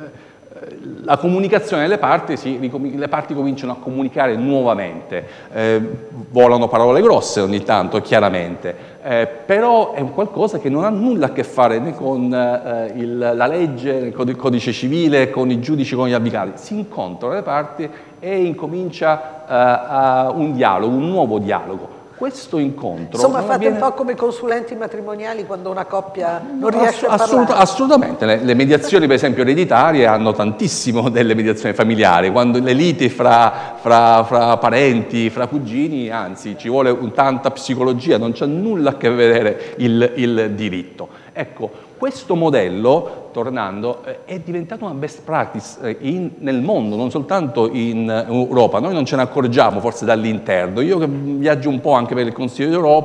la comunicazione delle parti, si, le parti cominciano a comunicare nuovamente, eh, volano parole grosse ogni tanto, chiaramente, eh, però è un qualcosa che non ha nulla a che fare né con eh, il, la legge, con il codice civile, con i giudici, con gli avvocati. Si incontrano le parti e incomincia eh, a un dialogo, un nuovo dialogo. Questo incontro... Insomma, fate avviene... un po' come consulenti matrimoniali quando una coppia non riesce a Assolut parlare. Assolutamente. Le, le mediazioni, per esempio, ereditarie hanno tantissimo delle mediazioni familiari. Quando le liti fra, fra, fra parenti, fra cugini, anzi, ci vuole un, tanta psicologia, non c'è nulla a che vedere il, il diritto. Ecco, questo modello, tornando, è diventato una best practice in, nel mondo, non soltanto in Europa. Noi non ce ne accorgiamo forse dall'interno. Io che viaggio un po' anche per il Consiglio d'Europa,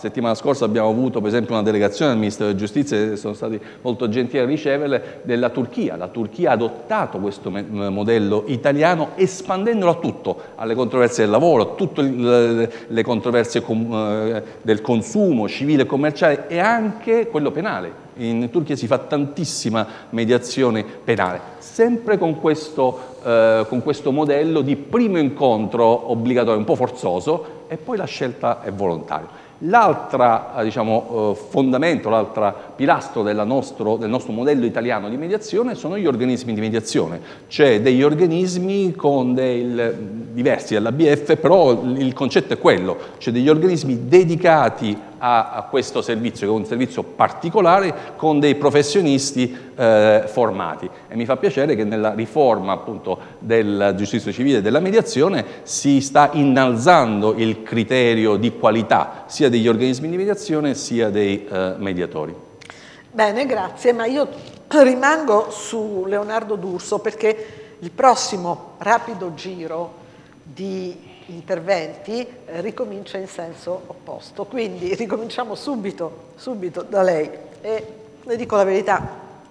settimana scorsa abbiamo avuto per esempio una delegazione del Ministero della Giustizia, e sono stati molto gentili a riceverle, della Turchia. La Turchia ha adottato questo modello italiano espandendolo a tutto, alle controversie del lavoro, a tutte le controversie del consumo civile e commerciale e anche quello penale. In Turchia si fa tantissima mediazione penale, sempre con questo, eh, con questo modello di primo incontro obbligatorio, un po' forzoso, e poi la scelta è volontaria. L'altra, diciamo, fondamento, l'altro pilastro della nostro, del nostro modello italiano di mediazione sono gli organismi di mediazione, cioè degli organismi con dei, diversi dall'A B F, però il concetto è quello, cioè degli organismi dedicati a, a questo servizio, che è un servizio particolare, con dei professionisti eh, formati. E mi fa piacere che nella riforma appunto della giustizia civile e della mediazione si sta innalzando il criterio di qualità sia degli organismi di mediazione sia dei eh, mediatori. Bene, grazie, ma io rimango su Leonardo D'Urso perché il prossimo rapido giro di interventi eh, ricomincia in senso opposto, quindi ricominciamo subito, subito da lei e le dico la verità,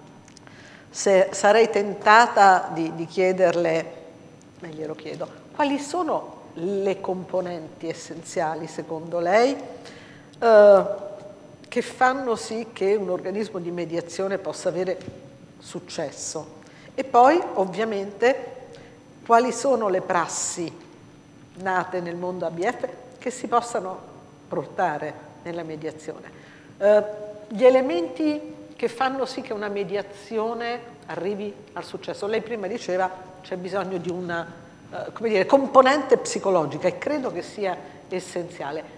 se sarei tentata di, di chiederle, me glielo chiedo, quali sono le componenti essenziali secondo lei eh, che fanno sì che un organismo di mediazione possa avere successo e poi ovviamente quali sono le prassi nate nel mondo A B F che si possano portare nella mediazione. Eh, gli elementi che fanno sì che una mediazione arrivi al successo. Lei prima diceva c'è bisogno di una eh, come dire, componente psicologica e credo che sia essenziale.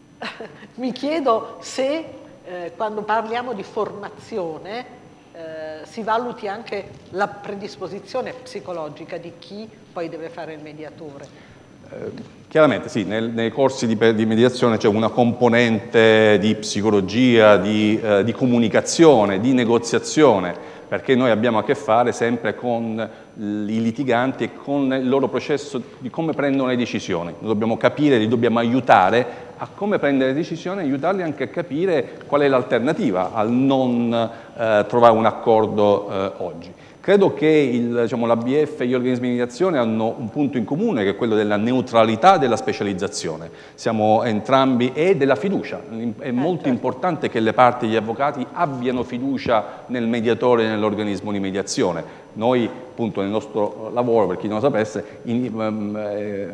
Mi chiedo se eh, quando parliamo di formazione eh, si valuti anche la predisposizione psicologica di chi poi deve fare il mediatore. Eh, chiaramente sì, nel, nei corsi di, di mediazione c'è una componente di psicologia, di, eh, di comunicazione, di negoziazione, perché noi abbiamo a che fare sempre con i litiganti e con il loro processo di come prendono le decisioni. Noi dobbiamo capire, li dobbiamo aiutare a come prendere le decisioni e aiutarli anche a capire qual è l'alternativa al non eh, trovare un accordo eh, oggi. Credo che il, diciamo, l'A B F e gli organismi di mediazione hanno un punto in comune che è quello della neutralità e della specializzazione. Siamo entrambi e della fiducia. È molto importante che le parti e gli avvocati abbiano fiducia nel mediatore e nell'organismo di mediazione. Noi appunto nel nostro lavoro, per chi non lo sapesse, in, um, eh,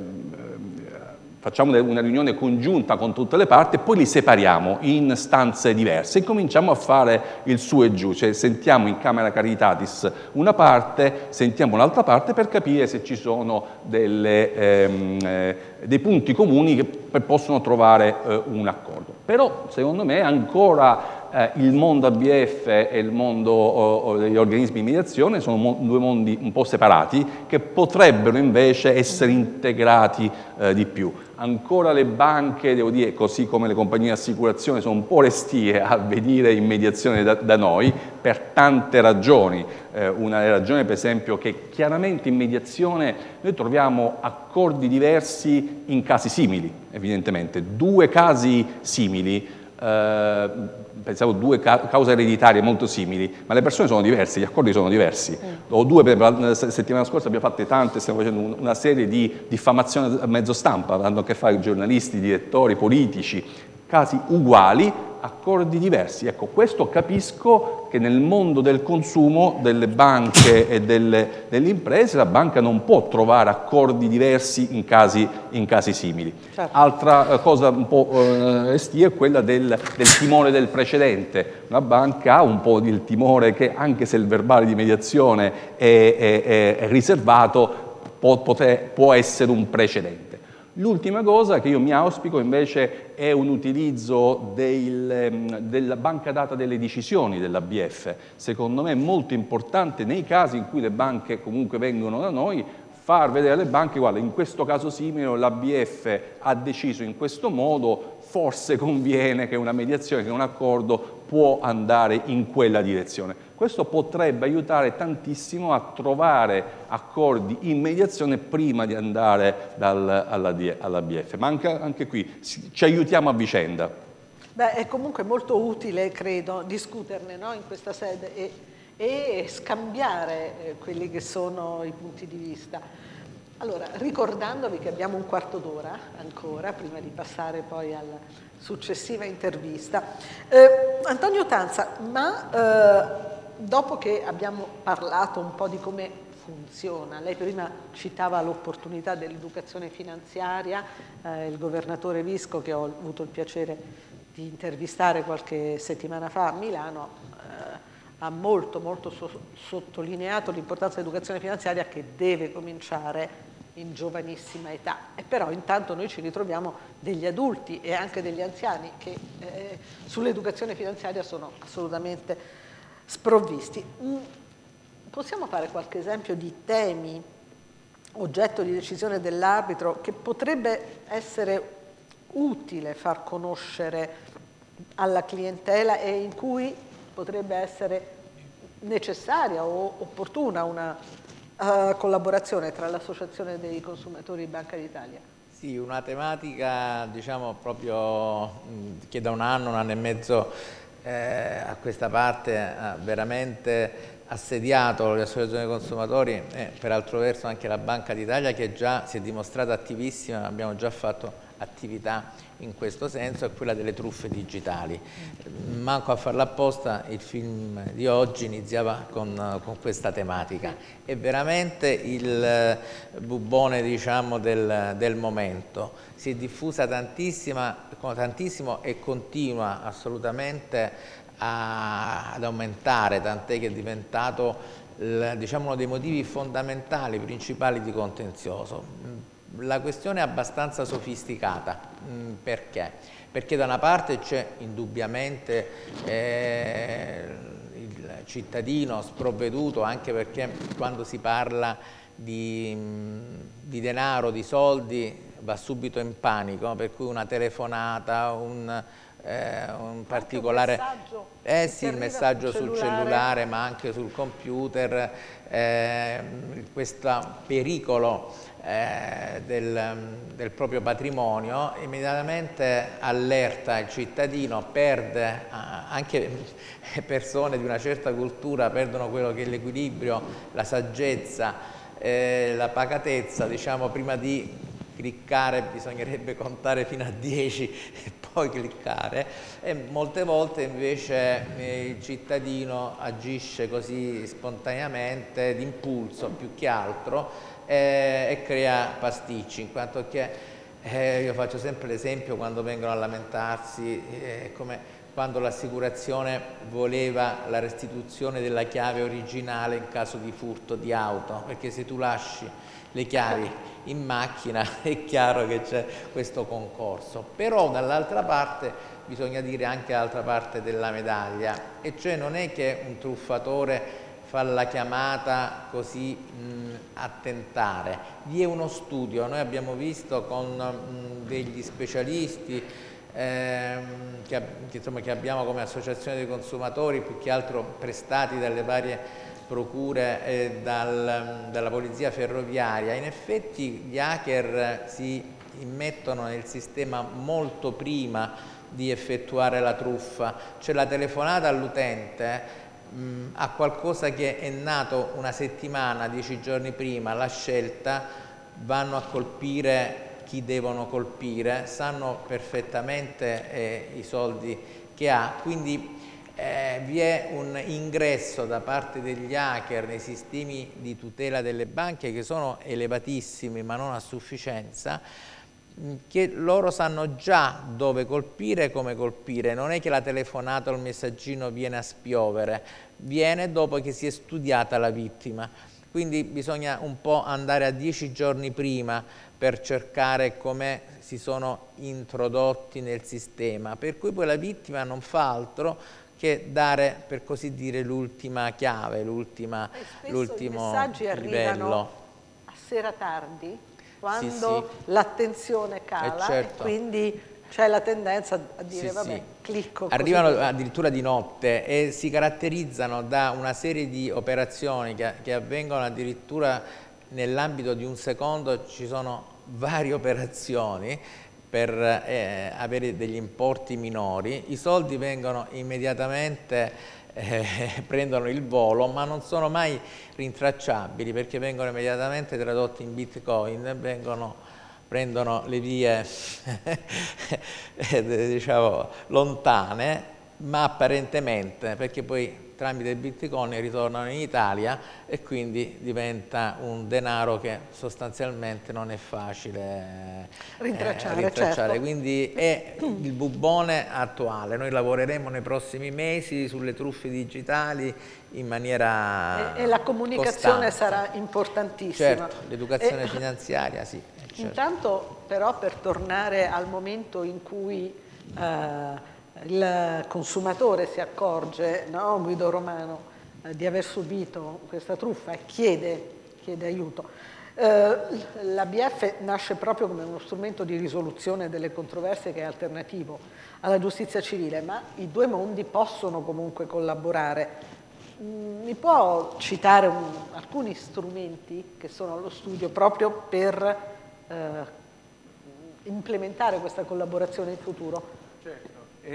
facciamo una riunione congiunta con tutte le parti e poi li separiamo in stanze diverse e cominciamo a fare il su e giù, cioè sentiamo in camera caritatis una parte, sentiamo l'altra parte per capire se ci sono delle, ehm, eh, dei punti comuni che possono trovare eh, un accordo. Però secondo me ancora eh, il mondo A B F e il mondo oh, degli organismi di mediazione sono mo due mondi un po' separati che potrebbero invece essere integrati eh, di più. Ancora le banche, devo dire, così come le compagnie di assicurazione, sono un po' restie a venire in mediazione da, da noi per tante ragioni. Eh, una ragione per esempio che chiaramente in mediazione noi troviamo accordi diversi in casi simili, evidentemente. Due casi simili, eh, pensavo due ca cause ereditarie molto simili, ma le persone sono diverse, gli accordi sono diversi. Mm. O due, per la settimana scorsa abbiamo fatto tante, stiamo facendo una serie di diffamazione a mezzo stampa, hanno a che fare giornalisti, direttori, politici, casi uguali, accordi diversi. Ecco, questo capisco che nel mondo del consumo delle banche e delle, delle imprese la banca non può trovare accordi diversi in casi, in casi simili. Certo. Altra cosa un po' eh, restia è quella del, del timore del precedente. Una banca ha un po' il timore che anche se il verbale di mediazione è, è, è riservato può, poter, può essere un precedente. L'ultima cosa che io mi auspico invece è un utilizzo del, della banca data delle decisioni dell'A B F. Secondo me è molto importante nei casi in cui le banche comunque vengono da noi far vedere alle banche, guarda, in questo caso simile l'A B F ha deciso in questo modo, forse conviene che una mediazione, che un accordo può andare in quella direzione. Questo potrebbe aiutare tantissimo a trovare accordi in mediazione prima di andare dal, alla, alla B F, ma anche, anche qui ci aiutiamo a vicenda. Beh, è comunque molto utile, credo, discuterne, no, in questa sede e, e scambiare eh, quelli che sono i punti di vista. Allora, ricordandovi che abbiamo un quarto d'ora ancora, prima di passare poi alla successiva intervista. Eh, Antonio Tanza, ma eh, dopo che abbiamo parlato un po' di come funziona, lei prima citava l'opportunità dell'educazione finanziaria, eh, il governatore Visco, che ho avuto il piacere di intervistare qualche settimana fa a Milano, eh, ha molto molto so sottolineato l'importanza dell'educazione finanziaria, che deve cominciare in giovanissima età, e però intanto noi ci ritroviamo degli adulti e anche degli anziani che eh, sull'educazione finanziaria sono assolutamente sprovvisti. Mm, possiamo fare qualche esempio di temi oggetto di decisione dell'arbitro che potrebbe essere utile far conoscere alla clientela e in cui potrebbe essere necessaria o opportuna una uh, collaborazione tra l'Associazione dei Consumatori e Banca d'Italia? Sì, una tematica, diciamo, proprio che da un anno, un anno e mezzo eh, a questa parte ha veramente assediato l'Associazione dei Consumatori e per altro verso anche la Banca d'Italia, che già si è dimostrata attivissima, abbiamo già fatto attività in questo senso, è quella delle truffe digitali. Manco a farla apposta, il film di oggi iniziava con, con questa tematica. È veramente il bubbone, diciamo, del, del momento. Si è diffusa tantissima, tantissimo e continua assolutamente a, ad aumentare, tant'è che è diventato il, diciamo, uno dei motivi fondamentali, principali di contenzioso. La questione è abbastanza sofisticata, perché? Perché da una parte c'è indubbiamente eh, il cittadino sprovveduto, anche perché quando si parla di, di denaro, di soldi, va subito in panico, per cui una telefonata, un, eh, un particolare... Un messaggio, eh sì, il messaggio sul cellulare. sul cellulare, ma anche sul computer, eh, questo pericolo Eh, del, del proprio patrimonio immediatamente allerta il cittadino, perde, anche persone di una certa cultura perdono quello che è l'equilibrio, la saggezza, eh, la pacatezza, diciamo, prima di cliccare bisognerebbe contare fino a dieci e poi cliccare, e molte volte invece eh, il cittadino agisce così spontaneamente, d'impulso più che altro, E, e crea pasticci, in quanto che eh, io faccio sempre l'esempio quando vengono a lamentarsi, eh, come quando l'assicurazione voleva la restituzione della chiave originale in caso di furto di auto, perché se tu lasci le chiavi in macchina è chiaro che c'è questo concorso. Però dall'altra parte bisogna dire anche l'altra parte della medaglia, e cioè non è che un truffatore fa la chiamata così mh, a tentare. Vi è uno studio, noi abbiamo visto con mh, degli specialisti ehm, che, che, insomma, che abbiamo come Associazione dei Consumatori, più che altro prestati dalle varie procure e dal, dalla polizia ferroviaria. In effetti gli hacker si immettono nel sistema molto prima di effettuare la truffa, cioè la telefonata all'utente a qualcosa che è nato una settimana, dieci giorni prima, la scelta, vanno a colpire chi devono colpire, sanno perfettamente eh, i soldi che ha, quindi eh, vi è un ingresso da parte degli hacker nei sistemi di tutela delle banche che sono elevatissimi ma non a sufficienza, che loro sanno già dove colpire e come colpire. Non è che la telefonata o il messaggino viene a spiovere, viene dopo che si è studiata la vittima. Quindi bisogna un po' andare a dieci giorni prima per cercare come si sono introdotti nel sistema, per cui poi la vittima non fa altro che dare, per così dire, l'ultima chiave, l'ultimo livello. A sera tardi, quando sì, sì. l'attenzione cala, eh certo. e quindi c'è la tendenza a dire sì, vabbè, sì. clicco. Arrivano così. addirittura di notte e si caratterizzano da una serie di operazioni che, che avvengono addirittura nell'ambito di un secondo, ci sono varie operazioni, per eh, avere degli importi minori, i soldi vengono immediatamente Eh, prendono il volo, ma non sono mai rintracciabili perché vengono immediatamente tradotti in bitcoin, vengono, prendono le vie diciamo lontane, ma apparentemente, perché poi tramite il bitcoin ritornano in Italia e quindi diventa un denaro che sostanzialmente non è facile rintracciare. Eh, rintracciare. Certo. Quindi è il bubbone attuale. Noi lavoreremo nei prossimi mesi sulle truffe digitali in maniera E, e la comunicazione costante. sarà importantissima. Certo, l'educazione E, finanziaria, sì. Certo. Intanto però, per tornare al momento in cui eh, il consumatore si accorge, no, Guido Romano, eh, di aver subito questa truffa e chiede, chiede aiuto. Eh, L'A B F nasce proprio come uno strumento di risoluzione delle controversie che è alternativo alla giustizia civile, ma i due mondi possono comunque collaborare. Mi può citare un, alcuni strumenti che sono allo studio proprio per eh, implementare questa collaborazione in futuro? Certo.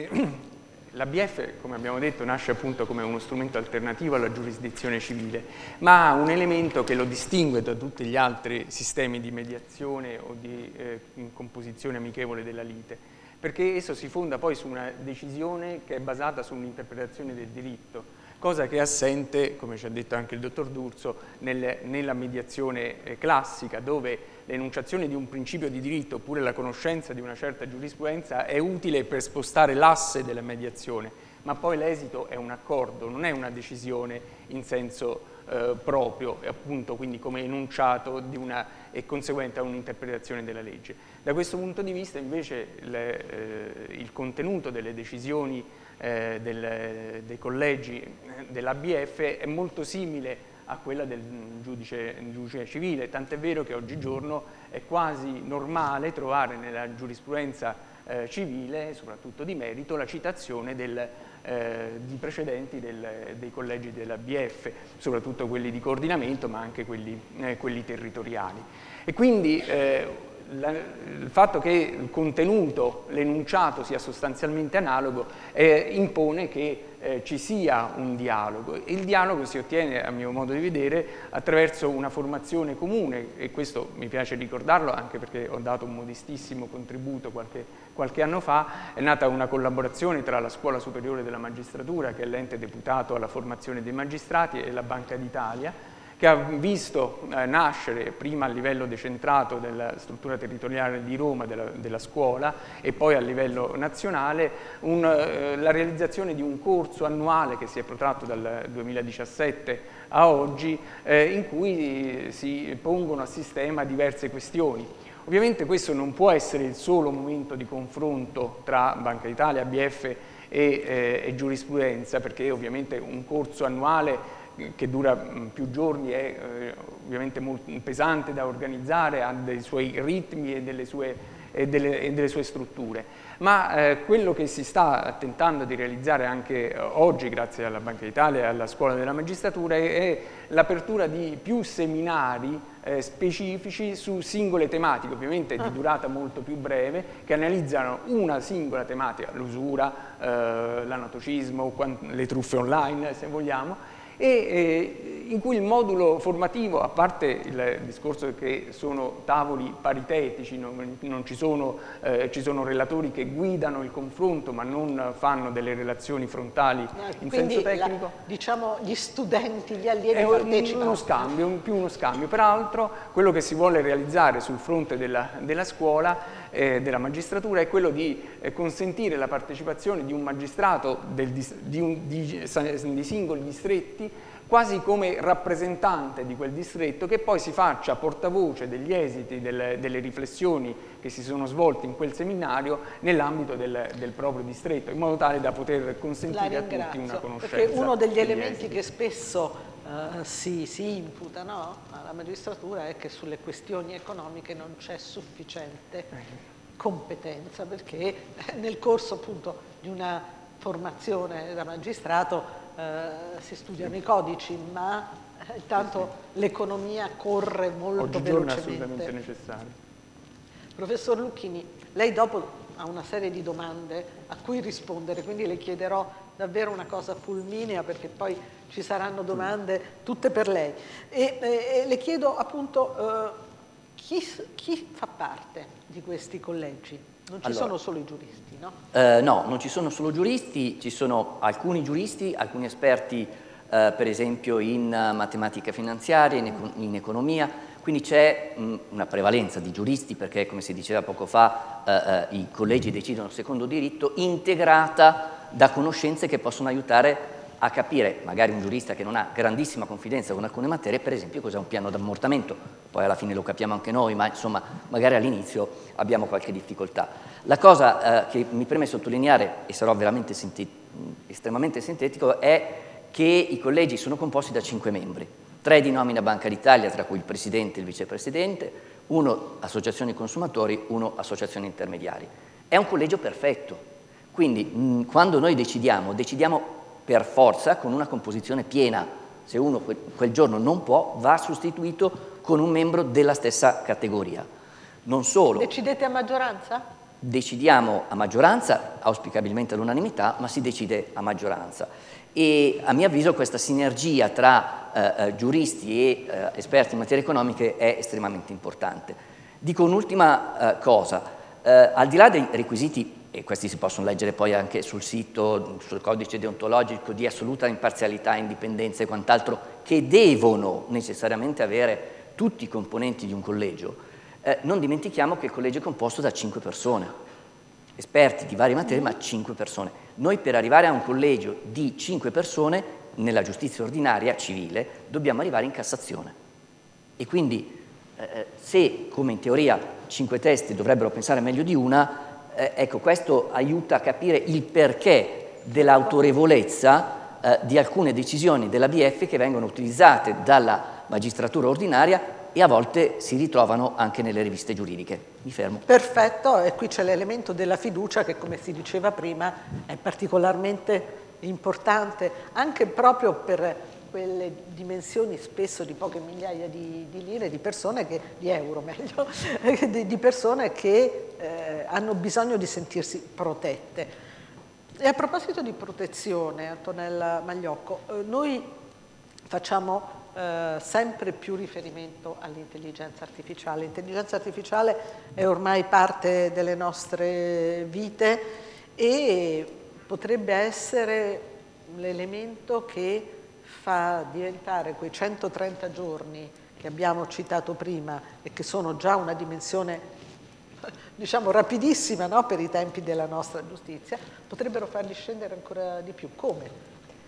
L'A B F, come abbiamo detto, nasce appunto come uno strumento alternativo alla giurisdizione civile, ma ha un elemento che lo distingue da tutti gli altri sistemi di mediazione o di eh, composizione amichevole della lite, perché esso si fonda poi su una decisione che è basata su un'interpretazione del diritto, cosa che è assente, come ci ha detto anche il dottor D'Urso, nel, nella mediazione eh, classica, dove l'enunciazione di un principio di diritto oppure la conoscenza di una certa giurisprudenza è utile per spostare l'asse della mediazione, ma poi l'esito è un accordo, non è una decisione in senso eh, proprio, appunto quindi come enunciato di una, e conseguente a un'interpretazione della legge. Da questo punto di vista invece le, eh, il contenuto delle decisioni eh, del, dei collegi dell'A B F è molto simile a quella del giudice, giudice civile, tant'è vero che oggigiorno è quasi normale trovare nella giurisprudenza eh, civile, soprattutto di merito, la citazione del, eh, di precedenti del, dei collegi dell'A B F, soprattutto quelli di coordinamento, ma anche quelli, eh, quelli territoriali. E quindi eh, La, il fatto che il contenuto, l'enunciato sia sostanzialmente analogo eh, impone che eh, ci sia un dialogo. Il dialogo si ottiene, a mio modo di vedere, attraverso una formazione comune, e questo mi piace ricordarlo anche perché ho dato un modestissimo contributo qualche, qualche anno fa. È nata una collaborazione tra la Scuola Superiore della Magistratura, che è l'ente deputato alla formazione dei magistrati, e la Banca d'Italia, che ha visto eh, nascere prima a livello decentrato della struttura territoriale di Roma, della, della scuola, e poi a livello nazionale un, eh, la realizzazione di un corso annuale che si è protratto dal duemiladiciassette a oggi, eh, in cui si pongono a sistema diverse questioni. Ovviamente questo non può essere il solo momento di confronto tra Banca d'Italia, A B F e, eh, e giurisprudenza, perché ovviamente un corso annuale che dura più giorni è eh, ovviamente molto pesante da organizzare, ha dei suoi ritmi e delle sue, e delle, e delle sue strutture, ma eh, quello che si sta tentando di realizzare anche oggi grazie alla Banca d'Italia e alla Scuola della Magistratura è, è l'apertura di più seminari eh, specifici su singole tematiche, ovviamente di durata molto più breve, che analizzano una singola tematica, l'usura, eh, l'anatocismo, le truffe online se vogliamo, e eh, in cui il modulo formativo, a parte il discorso che sono tavoli paritetici, non, non ci, sono, eh, ci sono relatori che guidano il confronto ma non fanno delle relazioni frontali in Quindi senso tecnico. La, diciamo gli studenti, gli allievi è partecipano. uno scambio, più uno scambio. Peraltro quello che si vuole realizzare sul fronte della, della scuola, eh, della magistratura, è quello di eh, consentire la partecipazione di un magistrato del, di, un, di, di singoli distretti quasi come rappresentante di quel distretto, che poi si faccia portavoce degli esiti delle, delle riflessioni che si sono svolte in quel seminario nell'ambito del, del proprio distretto, in modo tale da poter consentire a tutti una conoscenza. Perché uno degli, degli elementi esiti. che spesso uh, si, si imputa, no, alla magistratura è che sulle questioni economiche non c'è sufficiente competenza, perché nel corso appunto di una formazione da magistrato Uh, si studiano i codici, ma intanto l'economia corre molto Oggigiorno velocemente. è assolutamente necessario. Professor Lucchini, lei dopo ha una serie di domande a cui rispondere, quindi le chiederò davvero una cosa fulminea perché poi ci saranno domande tutte per lei. E, e, e le chiedo appunto eh, chi, chi fa parte di questi collegi? Non ci allora, sono solo i giuristi, no? Eh, no, non ci sono solo giuristi, ci sono alcuni giuristi, alcuni esperti eh, per esempio in matematica finanziaria, in, econ in economia, quindi c'è una prevalenza di giuristi perché, come si diceva poco fa, eh, eh, i collegi decidono secondo diritto, integrata da conoscenze che possono aiutare a capire, magari un giurista che non ha grandissima confidenza con alcune materie, per esempio cos'è un piano d'ammortamento, poi alla fine lo capiamo anche noi, ma insomma magari all'inizio abbiamo qualche difficoltà. La cosa eh, che mi preme sottolineare, e sarò veramente sintet estremamente sintetico, è che i collegi sono composti da cinque membri. Tre di nomina Banca d'Italia, tra cui il Presidente e il Vicepresidente, uno associazioni consumatori, uno associazioni intermediari. È un collegio perfetto, quindi mh, quando noi decidiamo, decidiamo per forza con una composizione piena. Se uno quel, quel giorno non può, va sostituito con un membro della stessa categoria. Non solo. Decidete a maggioranza? Decidiamo a maggioranza, auspicabilmente all'unanimità, ma si decide a maggioranza. E a mio avviso questa sinergia tra eh, eh, giuristi e eh, esperti in materie economiche è estremamente importante. Dico un'ultima eh, cosa, eh, al di là dei requisiti, e questi si possono leggere poi anche sul sito, sul codice deontologico, di assoluta imparzialità, indipendenza e quant'altro, che devono necessariamente avere tutti i componenti di un collegio, eh, non dimentichiamo che il collegio è composto da cinque persone, esperti di varie materie, ma cinque persone. Noi per arrivare a un collegio di cinque persone, nella giustizia ordinaria civile, dobbiamo arrivare in Cassazione. E quindi eh, se, come in teoria, cinque teste dovrebbero pensare meglio di una, eh, ecco, questo aiuta a capire il perché dell'autorevolezza eh, di alcune decisioni della B F che vengono utilizzate dalla magistratura ordinaria e a volte si ritrovano anche nelle riviste giuridiche. Mi fermo. Perfetto, e qui c'è l'elemento della fiducia che, come si diceva prima, è particolarmente importante anche proprio per quelle dimensioni spesso di poche migliaia di, di lire, di persone che, di euro meglio, di, di persone che eh, hanno bisogno di sentirsi protette. E a proposito di protezione, Antonella Magliocco, eh, noi facciamo eh, sempre più riferimento all'intelligenza artificiale. L'intelligenza artificiale è ormai parte delle nostre vite e potrebbe essere l'elemento che fa diventare quei centotrenta giorni che abbiamo citato prima e che sono già una dimensione, diciamo, rapidissima, no? Per i tempi della nostra giustizia, potrebbero farli scendere ancora di più. Come?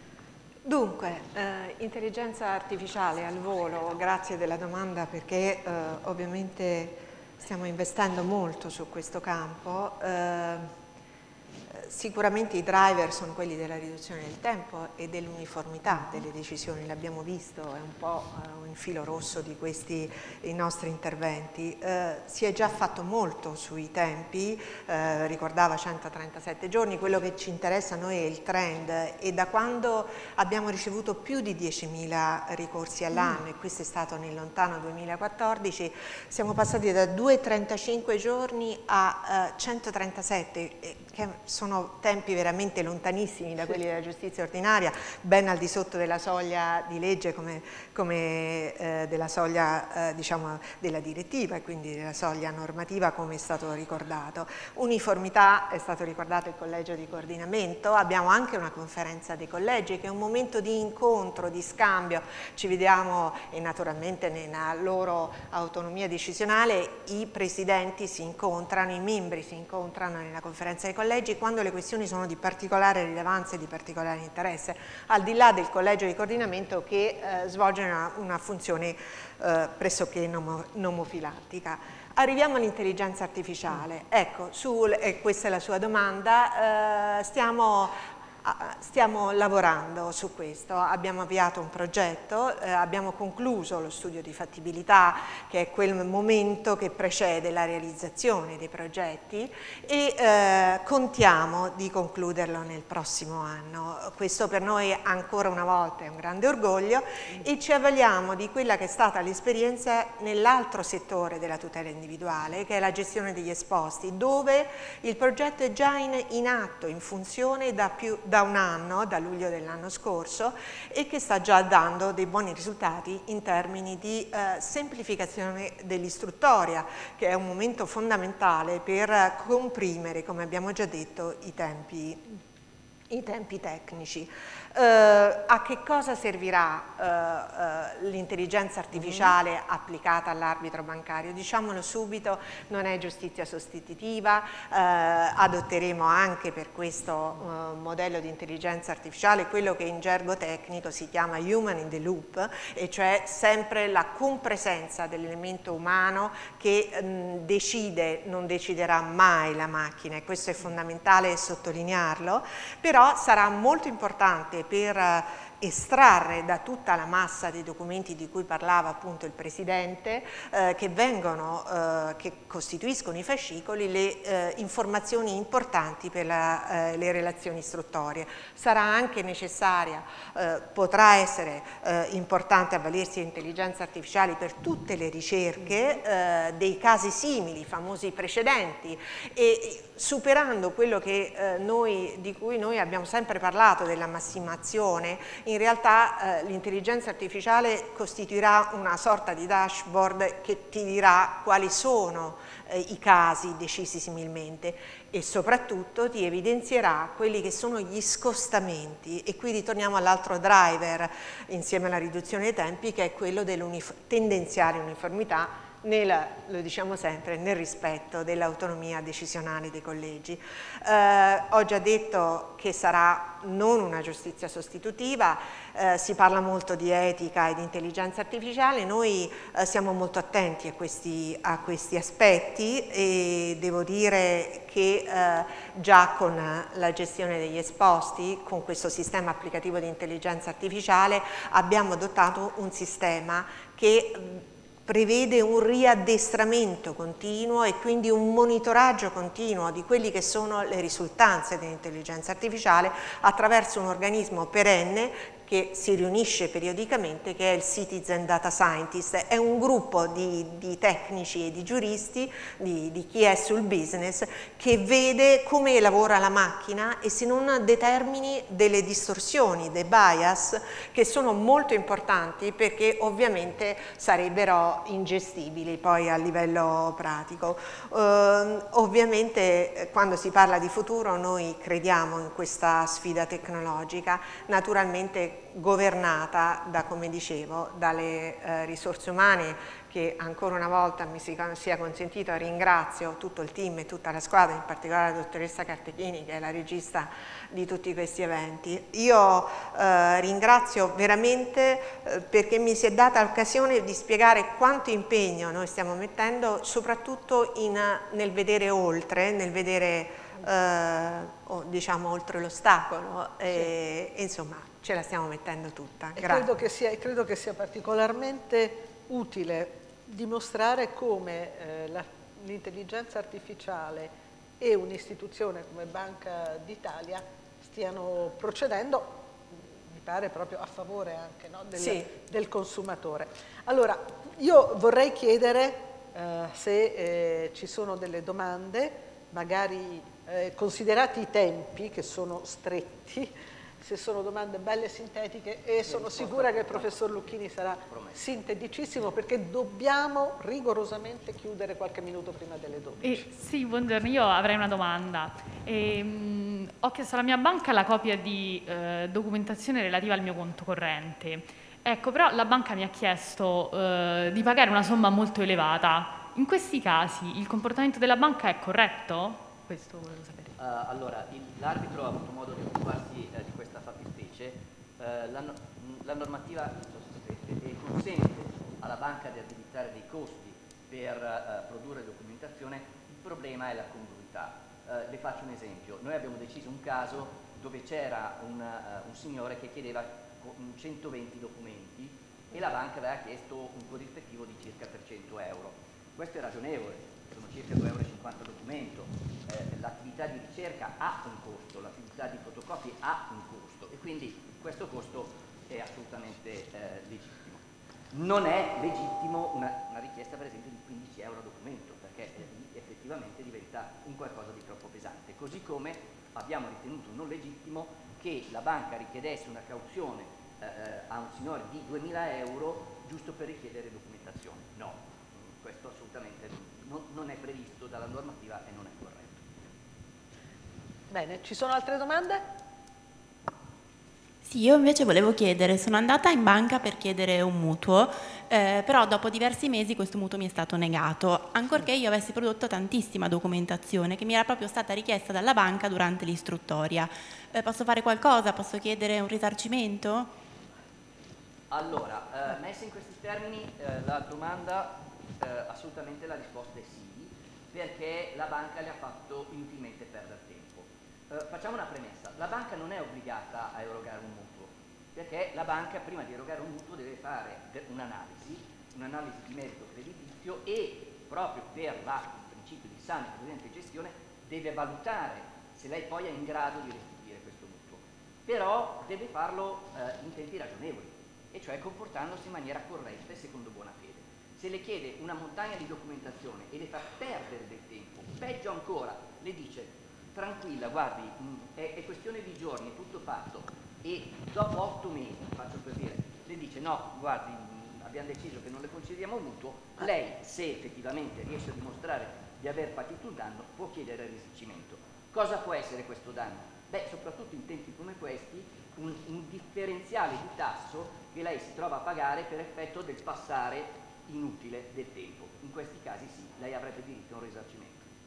Dunque, eh, intelligenza artificiale al volo, grazie della domanda perché eh, ovviamente stiamo investendo molto su questo campo. Eh, Sicuramente i driver sono quelli della riduzione del tempo e dell'uniformità delle decisioni, l'abbiamo visto, è un po' un filo rosso di questi i nostri interventi. Eh, si è già fatto molto sui tempi, eh, ricordava centotrentasette giorni, quello che ci interessa a noi è il trend e da quando abbiamo ricevuto più di diecimila ricorsi all'anno, e questo è stato nel lontano duemilaquattordici, siamo passati da duecentotrentacinque giorni a eh, centotrentasette, eh, che sono tempi veramente lontanissimi da quelli della giustizia ordinaria, ben al di sotto della soglia di legge come, come eh, della soglia eh, diciamo della direttiva e quindi della soglia normativa, come è stato ricordato. Uniformità, è stato ricordato il collegio di coordinamento, abbiamo anche una conferenza dei collegi che è un momento di incontro, di scambio, ci vediamo e naturalmente nella loro autonomia decisionale i presidenti si incontrano, i membri si incontrano nella conferenza dei collegi quando le questioni sono di particolare rilevanza e di particolare interesse, al di là del collegio di coordinamento che eh, svolge una, una funzione eh, pressoché nomo, nomofilattica. Arriviamo all'intelligenza artificiale. Ecco, sul, e questa è la sua domanda, eh, stiamo Stiamo lavorando su questo, abbiamo avviato un progetto, eh, abbiamo concluso lo studio di fattibilità, che è quel momento che precede la realizzazione dei progetti, e eh, contiamo di concluderlo nel prossimo anno. Questo per noi ancora una volta è un grande orgoglio e ci avvaliamo di quella che è stata l'esperienza nell'altro settore della tutela individuale, che è la gestione degli esposti, dove il progetto è già in, in atto, in funzione da più da un anno, da luglio dell'anno scorso, e che sta già dando dei buoni risultati in termini di eh, semplificazione dell'istruttoria, che è un momento fondamentale per comprimere, come abbiamo già detto, i tempi, i tempi tecnici. Uh, a che cosa servirà uh, uh, l'intelligenza artificiale mm-hmm. applicata all'arbitro bancario? Diciamolo subito, non è giustizia sostitutiva, uh, adotteremo anche per questo uh, modello di intelligenza artificiale quello che in gergo tecnico si chiama human in the loop, e cioè sempre la compresenza dell'elemento umano che mh, decide, non deciderà mai la macchina, e questo è fondamentale sottolinearlo, però sarà molto importante per estrarre da tutta la massa dei documenti di cui parlava appunto il Presidente, eh, che vengono, eh, che costituiscono i fascicoli, le eh, informazioni importanti per la, eh, le relazioni istruttorie. Sarà anche necessaria, eh, potrà essere eh, importante avvalersi di intelligenza artificiale per tutte le ricerche eh, dei casi simili, famosi precedenti, e superando quello che, eh, noi, di cui noi abbiamo sempre parlato, della massimazione. In realtà eh, l'intelligenza artificiale costituirà una sorta di dashboard che ti dirà quali sono eh, i casi decisi similmente, e soprattutto ti evidenzierà quelli che sono gli scostamenti, e qui ritorniamo all'altro driver insieme alla riduzione dei tempi, che è quello della tendenziale uniformità, Nel, lo diciamo sempre, nel rispetto dell'autonomia decisionale dei collegi. Eh, ho già detto che sarà non una giustizia sostitutiva, eh, si parla molto di etica e di intelligenza artificiale, noi eh, siamo molto attenti a questi, a questi aspetti, e devo dire che eh, già con la gestione degli esposti, con questo sistema applicativo di intelligenza artificiale, abbiamo adottato un sistema che prevede un riaddestramento continuo e quindi un monitoraggio continuo di quelli che sono le risultanze dell'intelligenza artificiale attraverso un organismo perenne che si riunisce periodicamente, che è il Citizen Data Scientist. È un gruppo di, di tecnici e di giuristi, di, di chi è sul business, che vede come lavora la macchina e se non determini delle distorsioni, dei bias, che sono molto importanti, perché ovviamente sarebbero ingestibili poi a livello pratico. Uh, ovviamente quando si parla di futuro noi crediamo in questa sfida tecnologica, naturalmente governata da, come dicevo, dalle eh, risorse umane, che ancora una volta mi si, sia consentito, ringrazio tutto il team e tutta la squadra, in particolare la dottoressa Cartechini, che è la regista di tutti questi eventi. Io eh, ringrazio veramente eh, perché mi si è data l'occasione di spiegare quanto impegno noi stiamo mettendo, soprattutto in, nel vedere oltre, nel vedere eh, oh, diciamo oltre l'ostacolo, e, e insomma ce la stiamo mettendo tutta. E credo che sia, credo che sia particolarmente utile dimostrare come eh, l'intelligenza artificiale e un'istituzione come Banca d'Italia stiano procedendo, mi pare, proprio a favore anche, no, del, sì. del consumatore. Allora, io vorrei chiedere eh, se eh, ci sono delle domande, magari eh, considerati i tempi che sono stretti, se sono domande belle e sintetiche, e sono sicura che il professor Lucchini sarà sinteticissimo, perché dobbiamo rigorosamente chiudere qualche minuto prima delle dodici. Eh, sì, buongiorno, io avrei una domanda. Eh, mh, ho chiesto alla mia banca la copia di eh, documentazione relativa al mio conto corrente. Ecco, però la banca mi ha chiesto eh, di pagare una somma molto elevata. In questi casi il comportamento della banca è corretto? Questo volevo sapere. Uh, allora, l'arbitro ha avuto modo di occuparsi uh, di questa fattispecie, uh, la, la normativa e consente alla banca di addebitare dei costi per uh, produrre documentazione. Il problema è la congruità. Eh, le faccio un esempio. Noi abbiamo deciso un caso dove c'era un, uh, un signore che chiedeva centoventi documenti e la banca aveva chiesto un corrispettivo di circa trecento euro. Questo è ragionevole, sono circa due euro e cinquanta documento. Eh, l'attività di ricerca ha un costo, l'attività di fotocopie ha un costo e quindi questo costo è assolutamente eh, legittimo. Non è legittimo una, una richiesta per esempio di quindici euro a documento, perché eh, effettivamente diventa un qualcosa di troppo pesante, così come abbiamo ritenuto non legittimo che la banca richiedesse una cauzione eh, a un signore di duemila euro giusto per richiedere documentazione. No, questo assolutamente non, non è previsto dalla normativa e non è corretto. Bene, ci sono altre domande? Sì, io invece volevo chiedere, sono andata in banca per chiedere un mutuo, eh, però dopo diversi mesi questo mutuo mi è stato negato, ancorché io avessi prodotto tantissima documentazione che mi era proprio stata richiesta dalla banca durante l'istruttoria. Eh, posso fare qualcosa? Posso chiedere un risarcimento? Allora, eh, messa in questi termini, eh, la domanda, eh, assolutamente la risposta è sì, perché la banca le ha fatto inutilmente perdere tempo. Uh, facciamo una premessa, la banca non è obbligata a erogare un mutuo, perché la banca prima di erogare un mutuo deve fare un'analisi, un'analisi di merito creditizio e proprio per la, il principio di sana e prudente gestione deve valutare se lei poi è in grado di restituire questo mutuo. Però deve farlo uh, in tempi ragionevoli, e cioè comportandosi in maniera corretta e secondo buona fede. Se le chiede una montagna di documentazione e le fa perdere del tempo, peggio ancora, le dice tranquilla, guardi, mh, è, è questione di giorni, è tutto fatto, e dopo otto mesi, faccio per dire, le dice no, guardi, mh, abbiamo deciso che non le concediamo il mutuo, lei se effettivamente riesce a dimostrare di aver patito un danno può chiedere il risarcimento. Cosa può essere questo danno? Beh, soprattutto in tempi come questi, un, un differenziale di tasso che lei si trova a pagare per effetto del passare inutile del tempo. In questi casi sì, lei avrebbe diritto a un risarcimento.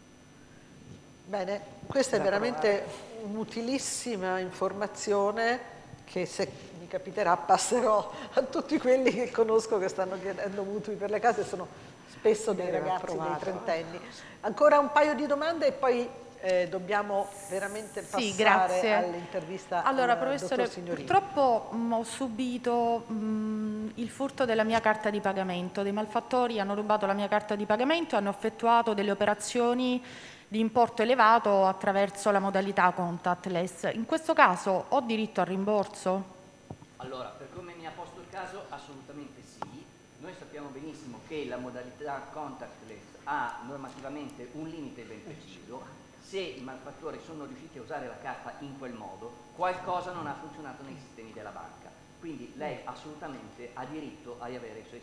Bene, questa è veramente un'utilissima informazione che, se mi capiterà, passerò a tutti quelli che conosco che stanno chiedendo mutui per le case, sono spesso dei ragazzi, dei trentenni. Ancora un paio di domande e poi eh, dobbiamo veramente passare sì, all'intervista allora, al professore, dottor Signorini. Purtroppo mh, ho subito mh, il furto della mia carta di pagamento. Dei malfattori hanno rubato la mia carta di pagamento e hanno effettuato delle operazioni di importo elevato attraverso la modalità contactless. In questo caso ho diritto al rimborso? Allora, per come mi ha posto il caso, assolutamente sì. Noi sappiamo benissimo che la modalità contactless ha normativamente un limite ben preciso. Se i malfattori sono riusciti a usare la carta in quel modo, qualcosa non ha funzionato nei sistemi della banca. Quindi lei assolutamente ha diritto a riavere i suoi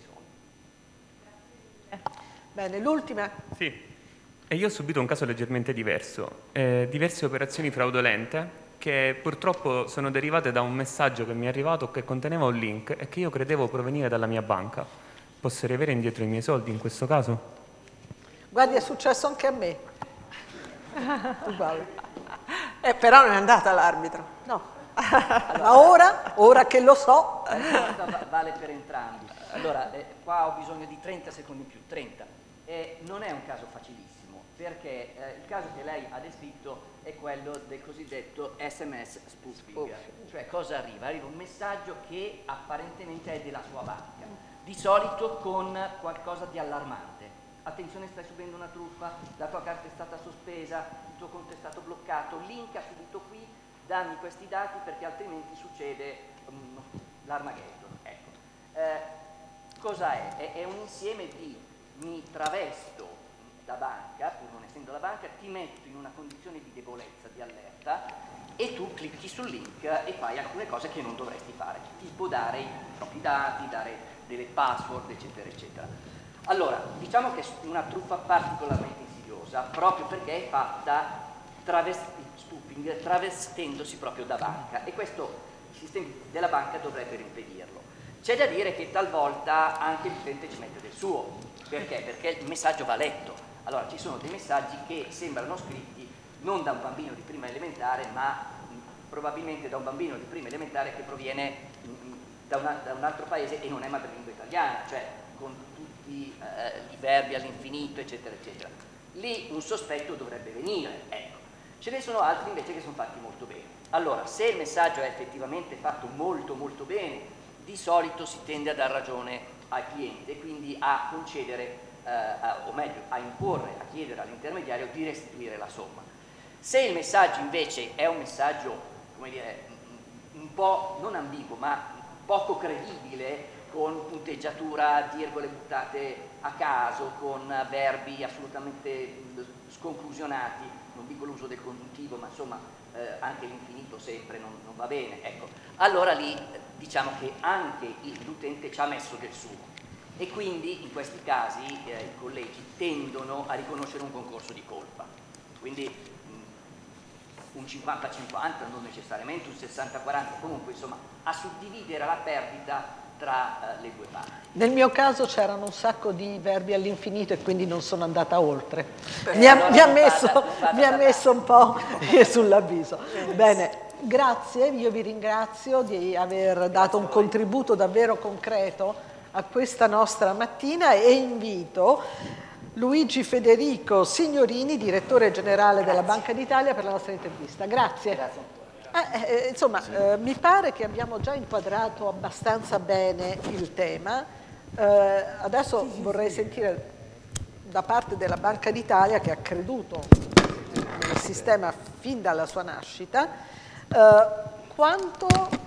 soldi. Bene, l'ultima. Sì. E io ho subito un caso leggermente diverso, eh, diverse operazioni fraudolente che purtroppo sono derivate da un messaggio che mi è arrivato che conteneva un link e che io credevo provenire dalla mia banca. Posso riavere indietro i miei soldi in questo caso? Guardi, è successo anche a me. eh, però non è andata l'arbitro. No. Allora, ma ora, ora che lo so... vale per entrambi. Allora, eh, qua ho bisogno di trenta secondi in più, trenta. Eh, non è un caso facilissimo, perché eh, il caso che lei ha descritto è quello del cosiddetto S M S spoofing. Cioè cosa arriva? Arriva un messaggio che apparentemente è della sua banca, di solito con qualcosa di allarmante. Attenzione, stai subendo una truffa, la tua carta è stata sospesa, il tuo conto è stato bloccato, linka subito qui, dammi questi dati perché altrimenti succede um, l'Armageddon. Ecco. Eh, cosa è? è? È un insieme di mi travesto da banca, pur non essendo la banca, ti metto in una condizione di debolezza, di allerta, e tu clicchi sul link e fai alcune cose che non dovresti fare, tipo dare i propri dati, dare delle password, eccetera, eccetera. Allora, diciamo che è una truffa particolarmente insidiosa, proprio perché è fatta spoofing, travestendosi proprio da banca, e questo i sistemi della banca dovrebbero impedirlo. C'è da dire che talvolta anche l'utente ci mette del suo. Perché? Perché il messaggio va letto. Allora, ci sono dei messaggi che sembrano scritti non da un bambino di prima elementare, ma mh, probabilmente da un bambino di prima elementare che proviene mh, da, una, da un altro paese e non è madrelingua italiana, cioè con tutti eh, i verbi all'infinito, eccetera, eccetera. Lì un sospetto dovrebbe venire, ecco. Ce ne sono altri invece che sono fatti molto bene. Allora, se il messaggio è effettivamente fatto molto molto bene, di solito si tende a dar ragione al cliente e quindi a concedere, eh, a, o meglio, a imporre, a chiedere all'intermediario di restituire la somma. Se il messaggio invece è un messaggio, come dire, un po' non ambiguo, ma poco credibile, con punteggiatura, virgole buttate a caso, con verbi assolutamente sconclusionati, non dico l'uso del congiuntivo, ma insomma eh, anche l'infinito sempre non, non va bene, ecco. Allora lì diciamo che anche l'utente ci ha messo del suo e quindi in questi casi eh, i collegi tendono a riconoscere un concorso di colpa. Quindi mh, un cinquanta cinquanta, non necessariamente un sessanta quaranta, comunque insomma a suddividere la perdita tra uh, le due parti. Nel mio caso c'erano un sacco di verbi all'infinito e quindi non sono andata oltre. Però Mi ha, allora mi ha non messo, vada, non vada mi ha da messo un po' sull'avviso. Bene, grazie, io vi ringrazio di aver dato un contributo davvero concreto a questa nostra mattina e invito Luigi Federico Signorini, direttore generale della Banca d'Italia, per la nostra intervista. Grazie. Grazie. Eh, eh, insomma, sì. eh, mi pare che abbiamo già inquadrato abbastanza bene il tema. Eh, adesso sì, sì, vorrei sì. sentire da parte della Banca d'Italia, che ha creduto nel sistema fin dalla sua nascita, eh, quanto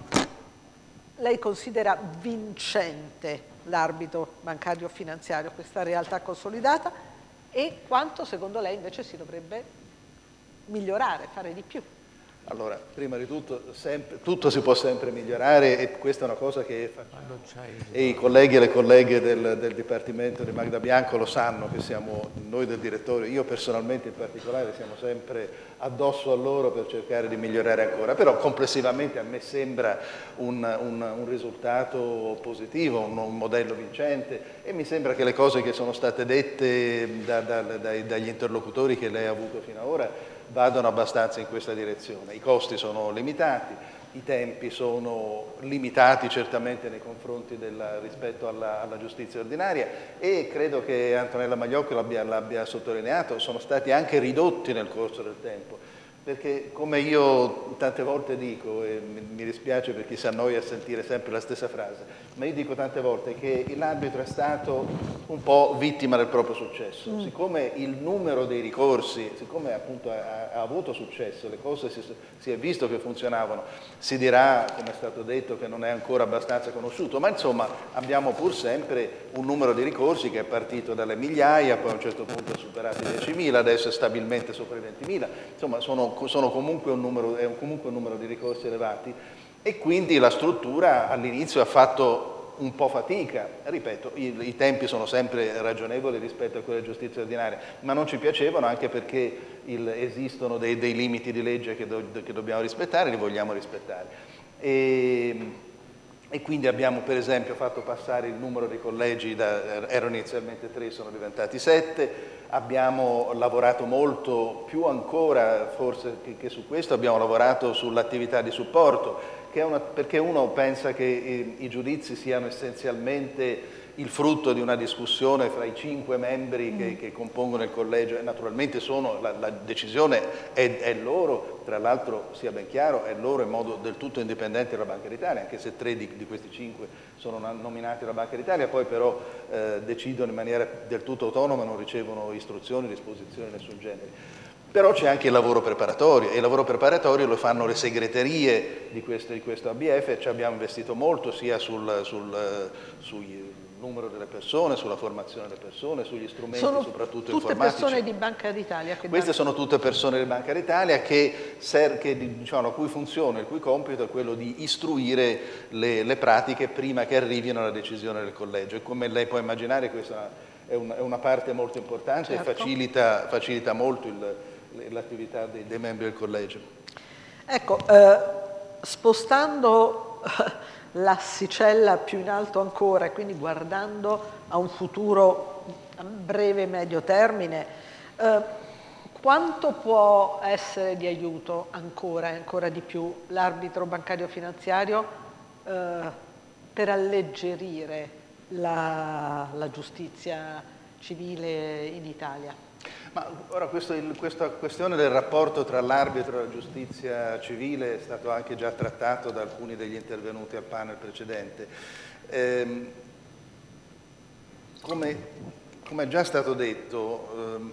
lei considera vincente l'arbitro bancario finanziario, questa realtà consolidata, e quanto secondo lei invece si dovrebbe migliorare, fare di più. Allora, prima di tutto, sempre, tutto si può sempre migliorare e questa è una cosa che facciamo. E i colleghi e le colleghe del, del Dipartimento di Magda Bianco lo sanno, che siamo noi del direttore, io personalmente in particolare, siamo sempre addosso a loro per cercare di migliorare ancora, però complessivamente a me sembra un, un, un risultato positivo, un, un modello vincente e mi sembra che le cose che sono state dette da, da, dai, dagli interlocutori che lei ha avuto fino ad ora vadano abbastanza in questa direzione. I costi sono limitati, i tempi sono limitati certamente nei confronti della, rispetto alla, alla giustizia ordinaria e credo che Antonella Magliocco l'abbia, l'abbia sottolineato, sono stati anche ridotti nel corso del tempo. Perché come io tante volte dico, e mi dispiace per chi si annoia a sentire sempre la stessa frase, ma io dico tante volte che l'arbitro è stato un po' vittima del proprio successo. Mm. Siccome il numero dei ricorsi, siccome appunto ha, ha avuto successo, le cose si, si è visto che funzionavano, si dirà, come è stato detto, che non è ancora abbastanza conosciuto, ma insomma abbiamo pur sempre un numero di ricorsi che è partito dalle migliaia, poi a un certo punto ha superato i diecimila, adesso è stabilmente sopra i ventimila, insomma sono sono comunque un numero, è comunque un numero di ricorsi elevati e quindi la struttura all'inizio ha fatto un po' fatica, ripeto, i, i tempi sono sempre ragionevoli rispetto a quella giustizia ordinaria, ma non ci piacevano anche perché il, esistono dei, dei limiti di legge che, do, che dobbiamo rispettare, li vogliamo rispettare. E, e quindi abbiamo per esempio fatto passare il numero di collegi, da, erano inizialmente tre, sono diventati sette, abbiamo lavorato molto più ancora forse che, che su questo, abbiamo lavorato sull'attività di supporto, che è una, perché uno pensa che i, i giudizi siano essenzialmente il frutto di una discussione fra i cinque membri che, che compongono il collegio e naturalmente sono, la, la decisione è, è loro, tra l'altro sia ben chiaro, è loro in modo del tutto indipendente dalla Banca d'Italia, anche se tre di, di questi cinque sono nominati dalla Banca d'Italia, poi però eh, decidono in maniera del tutto autonoma, non ricevono istruzioni, disposizioni di nessun genere. Però c'è anche il lavoro preparatorio e il lavoro preparatorio lo fanno le segreterie di questo, di questo A B F e ci abbiamo investito molto sia sul, sul, sui numero delle persone, sulla formazione delle persone, sugli strumenti sono soprattutto tutte informatici. Persone di Banca d'Italia? Che Queste danno... sono tutte persone di Banca d'Italia che, che diciamo, a cui funzione, il cui compito è quello di istruire le, le pratiche prima che arrivino alla decisione del collegio. E come lei può immaginare questa è una, è una parte molto importante certo. e facilita, facilita molto l'attività dei, dei membri del collegio. Ecco, eh, spostando l'asticella più in alto ancora e quindi guardando a un futuro a breve e medio termine, eh, quanto può essere di aiuto ancora e ancora di più l'arbitro bancario finanziario eh, per alleggerire la, la giustizia civile in Italia? Ma ora questo, il, questa questione del rapporto tra l'arbitro e la giustizia civile è stato anche già trattato da alcuni degli intervenuti al panel precedente. Ehm, come, come è già stato detto, ehm,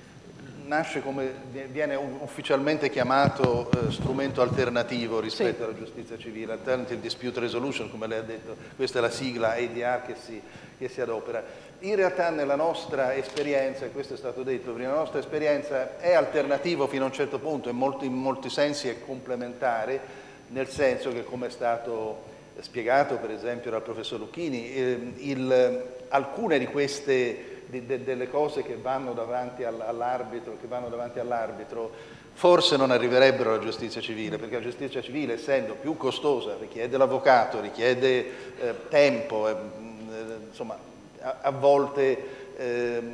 nasce come viene ufficialmente chiamato eh, strumento alternativo rispetto sì. alla giustizia civile, Alternative Dispute Resolution, come lei ha detto, questa è la sigla A D R che si, che si adopera. In realtà nella nostra esperienza, e questo è stato detto prima, la nostra esperienza è alternativo fino a un certo punto, in molti, in molti sensi è complementare, nel senso che, come è stato spiegato per esempio dal professor Lucchini, eh, il, alcune di queste De, de, delle cose che vanno davanti all'arbitro, che vanno davanti all'arbitro, forse non arriverebbero alla giustizia civile, perché la giustizia civile, essendo più costosa, richiede l'avvocato, richiede eh, tempo, eh, insomma, a, a volte eh,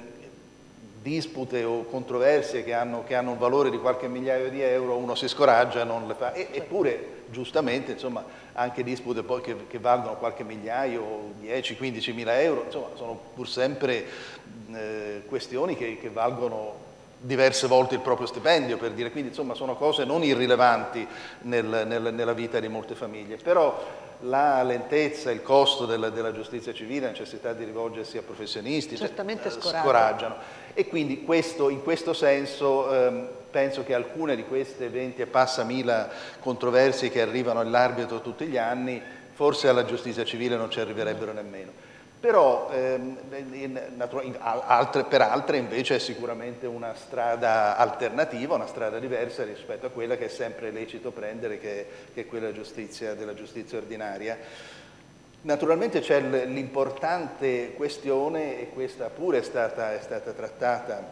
dispute o controversie che hanno, che hanno un valore di qualche migliaio di euro, uno si scoraggia, non le fa, e, eppure giustamente, insomma, anche dispute poi che, che valgono qualche migliaio, dieci quindici mila euro, insomma, sono pur sempre eh, questioni che, che valgono diverse volte il proprio stipendio, per dire, quindi insomma sono cose non irrilevanti nel, nel, nella vita di molte famiglie, però la lentezza, il costo della, della giustizia civile, la necessità di rivolgersi a professionisti, certamente cioè, scoraggiano. scoraggiano. E quindi questo, in questo senso ehm, penso che alcune di queste venti e passa mila controversie che arrivano all'arbitro tutti gli anni, forse alla giustizia civile non ci arriverebbero nemmeno. Però ehm, in, in, altre, per altre invece è sicuramente una strada alternativa, una strada diversa rispetto a quella che è sempre lecito prendere, che, che è quella della giustizia, della giustizia ordinaria. Naturalmente c'è l'importante questione, e questa pure è stata, è stata trattata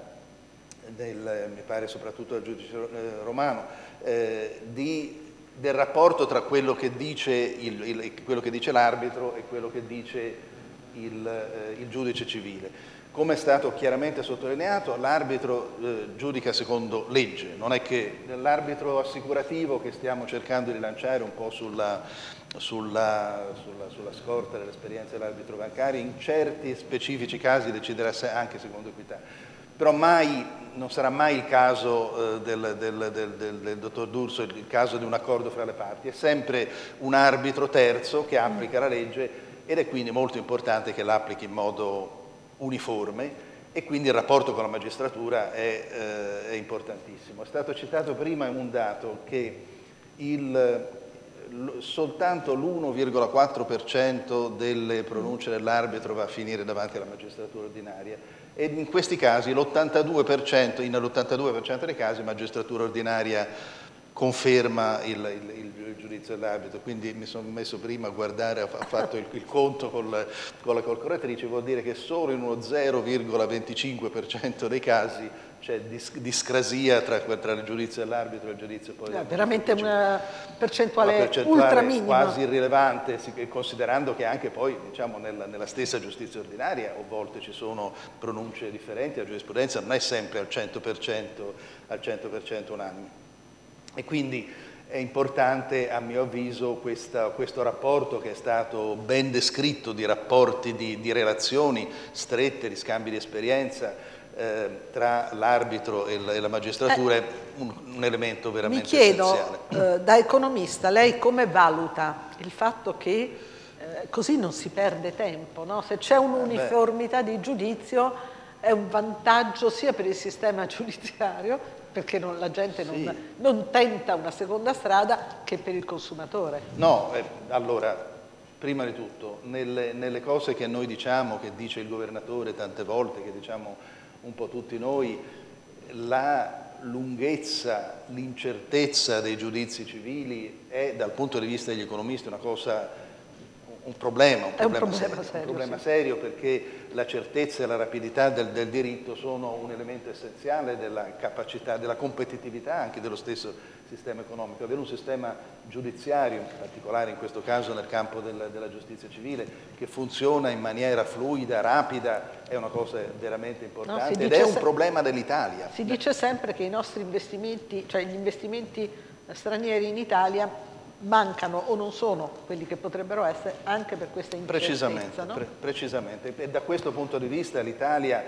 del, mi pare soprattutto dal giudice Romano, eh, di, del rapporto tra quello che dice il, il, quello che dice l'arbitro e quello che dice il, eh, il giudice civile. Come è stato chiaramente sottolineato, l'arbitro eh, giudica secondo legge, non è che l'arbitro assicurativo che stiamo cercando di lanciare un po' sulla, sulla, sulla, sulla scorta dell'esperienza dell'arbitro bancario, in certi specifici casi deciderà anche secondo equità. Però mai, non sarà mai il caso eh, del, del, del, del, del dottor D'Urso, il caso di un accordo fra le parti, è sempre un arbitro terzo che applica la legge ed è quindi molto importante che l'applichi in modo uniforme e quindi il rapporto con la magistratura è, eh, è importantissimo. È stato citato prima un dato che il, soltanto l'uno virgola quattro per cento delle pronunce dell'arbitro va a finire davanti alla magistratura ordinaria e in questi casi l'ottantadue per cento, nell'ottantadue per cento dei casi magistratura ordinaria conferma il, il, il giudizio dell'arbitro, quindi mi sono messo prima a guardare, ho fatto il, il conto col, con la calcolatrice, vuol dire che solo in uno zero virgola venticinque per cento dei casi c'è dis, discrasia tra, tra il giudizio dell'arbitro e il giudizio poi no, veramente una percentuale, una percentuale ultra minima, quasi irrilevante, considerando che anche poi diciamo, nella, nella stessa giustizia ordinaria a volte ci sono pronunce differenti, la giurisprudenza non è sempre al cento per cento, al cento per cento unanime. E quindi è importante, a mio avviso, questa, questo rapporto che è stato ben descritto di rapporti, di, di relazioni strette, di scambi di esperienza eh, tra l'arbitro e, e la magistratura eh, è un, un elemento veramente mi chiedo, essenziale. Eh, da economista, lei come valuta il fatto che eh, così non si perde tempo, no? Se c'è un'uniformità di giudizio è un vantaggio sia per il sistema giudiziario, perché non, la gente non, sì. non tenta una seconda strada, che per il consumatore. No, eh, allora, prima di tutto, nelle, nelle cose che noi diciamo, che dice il governatore tante volte, che diciamo un po' tutti noi, la lunghezza, l'incertezza dei giudizi civili è, dal punto di vista degli economisti, una cosa... un problema, un problema, un problema serio, serio, un problema sì. serio perché la certezza e la rapidità del, del diritto sono un elemento essenziale della capacità, della competitività anche dello stesso sistema economico. Avere un sistema giudiziario, in particolare in questo caso nel campo del, della giustizia civile, che funziona in maniera fluida, rapida, è una cosa veramente importante no, ed è un problema dell'Italia. Si dice sempre che i nostri investimenti, cioè gli investimenti stranieri in Italia mancano o non sono quelli che potrebbero essere anche per questa incertezza. Precisamente, no? pre precisamente. E da questo punto di vista l'Italia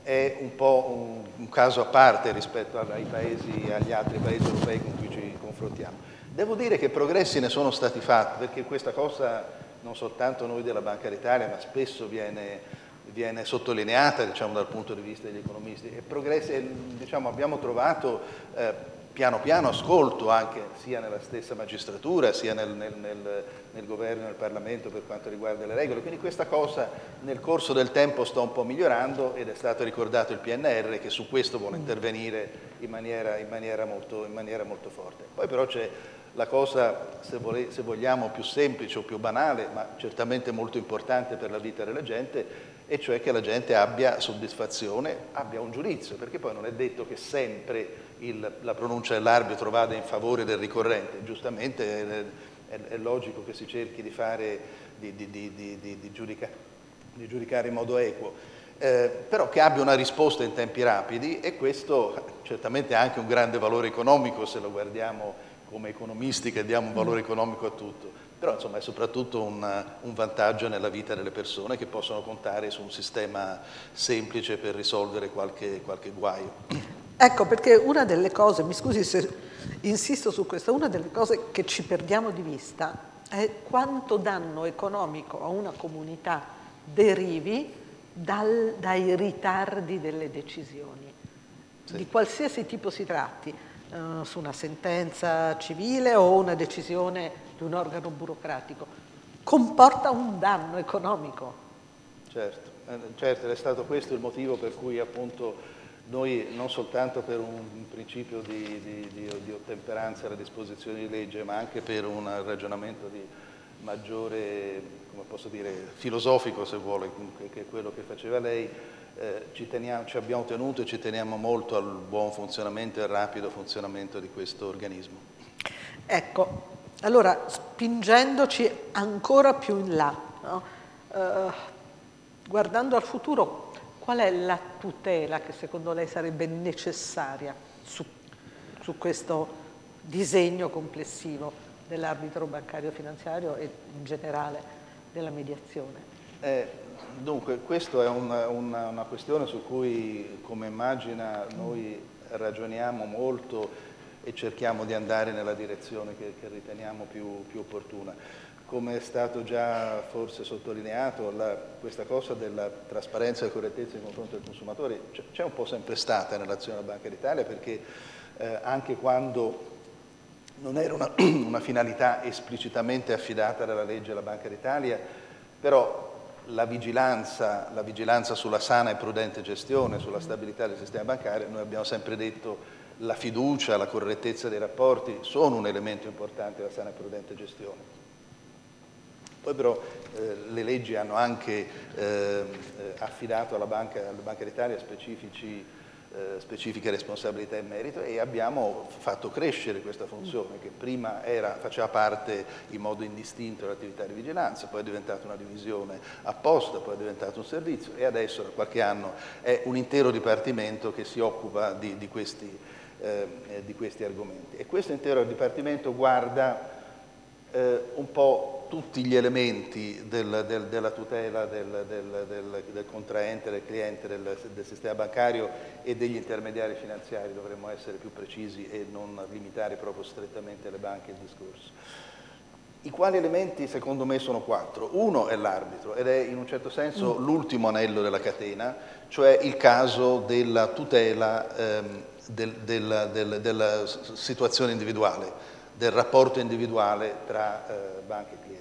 è un po' un, un caso a parte rispetto ai paesi, agli altri paesi europei con cui ci confrontiamo. Devo dire che progressi ne sono stati fatti, perché questa cosa non soltanto noi della Banca d'Italia, ma spesso viene, viene sottolineata, diciamo, dal punto di vista degli economisti. E progressi, diciamo, abbiamo trovato eh, piano piano ascolto anche sia nella stessa magistratura, sia nel, nel, nel, nel governo e nel Parlamento per quanto riguarda le regole. Quindi questa cosa nel corso del tempo sta un po' migliorando ed è stato ricordato il P N R che su questo vuole intervenire in maniera, in maniera, molto, in maniera molto forte. Poi però c'è la cosa, se, vole, se vogliamo, più semplice o più banale, ma certamente molto importante per la vita della gente, e cioè che la gente abbia soddisfazione, abbia un giudizio, perché poi non è detto che sempre il, la pronuncia dell'arbitro vada in favore del ricorrente. Giustamente è, è, è logico che si cerchi di fare, di, di, di, di, di, di, giudica, di giudicare in modo equo, eh, però che abbia una risposta in tempi rapidi, e questo certamente ha anche un grande valore economico se lo guardiamo come economisti che diamo un valore economico a tutto, però insomma è soprattutto un, un vantaggio nella vita delle persone che possono contare su un sistema semplice per risolvere qualche, qualche guaio. Ecco, perché una delle cose, mi scusi se insisto su questo, una delle cose che ci perdiamo di vista è quanto danno economico a una comunità derivi dal, dai ritardi delle decisioni, sì, di qualsiasi tipo si tratti. Uh, su una sentenza civile o una decisione di un organo burocratico, comporta un danno economico. Certo, eh, certo, è stato questo il motivo per cui appunto noi, non soltanto per un principio di, di, di, di ottemperanza alle disposizioni di legge, ma anche per un ragionamento di maggiore, come posso dire, filosofico se vuole, che è quello che faceva lei, Eh, ci, teniamo, ci abbiamo tenuto e ci teniamo molto al buon funzionamento e al rapido funzionamento di questo organismo. Ecco, allora spingendoci ancora più in là, no? eh, guardando al futuro, qual è la tutela che secondo lei sarebbe necessaria su, su questo disegno complessivo dell'arbitro bancario finanziario e in generale della mediazione? Eh, Dunque, questa è una, una, una questione su cui, come immagina, noi ragioniamo molto e cerchiamo di andare nella direzione che, che riteniamo più, più opportuna. Come è stato già forse sottolineato, la, questa cosa della trasparenza e correttezza nei confronti del consumatore c'è un po' sempre stata nell'azione della Banca d'Italia, perché eh, anche quando non era una, una finalità esplicitamente affidata dalla legge alla Banca d'Italia, però La vigilanza, la vigilanza sulla sana e prudente gestione, sulla stabilità del sistema bancario, noi abbiamo sempre detto la fiducia, la correttezza dei rapporti sono un elemento importante della sana e prudente gestione. Poi però eh, le leggi hanno anche eh, affidato alla Banca, alla Banca d'Italia specifici Eh, specifiche responsabilità e merito, e abbiamo fatto crescere questa funzione che prima era, faceva parte in modo indistinto dell'attività di vigilanza, poi è diventata una divisione apposta, poi è diventato un servizio e adesso da qualche anno è un intero dipartimento che si occupa di, di, questi, eh, di questi argomenti. E questo intero dipartimento guarda eh, un po' tutti gli elementi del, del, della tutela del, del, del, del contraente, del cliente, del, del sistema bancario e degli intermediari finanziari. Dovremmo essere più precisi e non limitare proprio strettamente alle banche il discorso. I quali elementi secondo me sono quattro. Uno è l'arbitro ed è in un certo senso mm. l'ultimo anello della catena, cioè il caso della tutela ehm, del, del, del, della situazione individuale, del rapporto individuale tra eh, banche e clienti.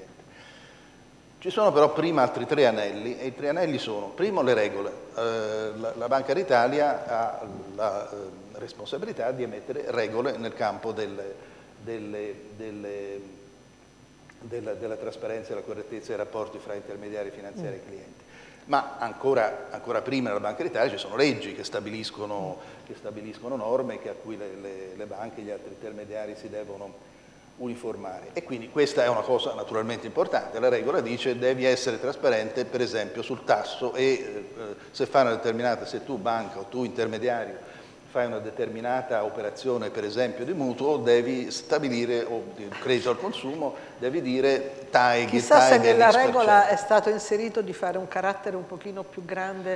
Ci sono però prima altri tre anelli, e i tre anelli sono, primo, le regole. Eh, la, la Banca d'Italia ha la eh, responsabilità di emettere regole nel campo delle, delle, delle, della, della trasparenza e della correttezza dei rapporti fra intermediari finanziari e clienti. Ma ancora, ancora prima nella Banca d'Italia ci sono leggi che stabiliscono, che stabiliscono norme che a cui le, le, le banche e gli altri intermediari si devono uniformare. E quindi questa è una cosa naturalmente importante. La regola dice devi essere trasparente per esempio sul tasso e eh, se fai una determinata, se tu banca o tu intermediario fai una determinata operazione per esempio di mutuo, devi stabilire, o di credito al consumo, devi dire tagli, chissà tagli, se nella regola è stato inserito di fare un carattere un pochino più grande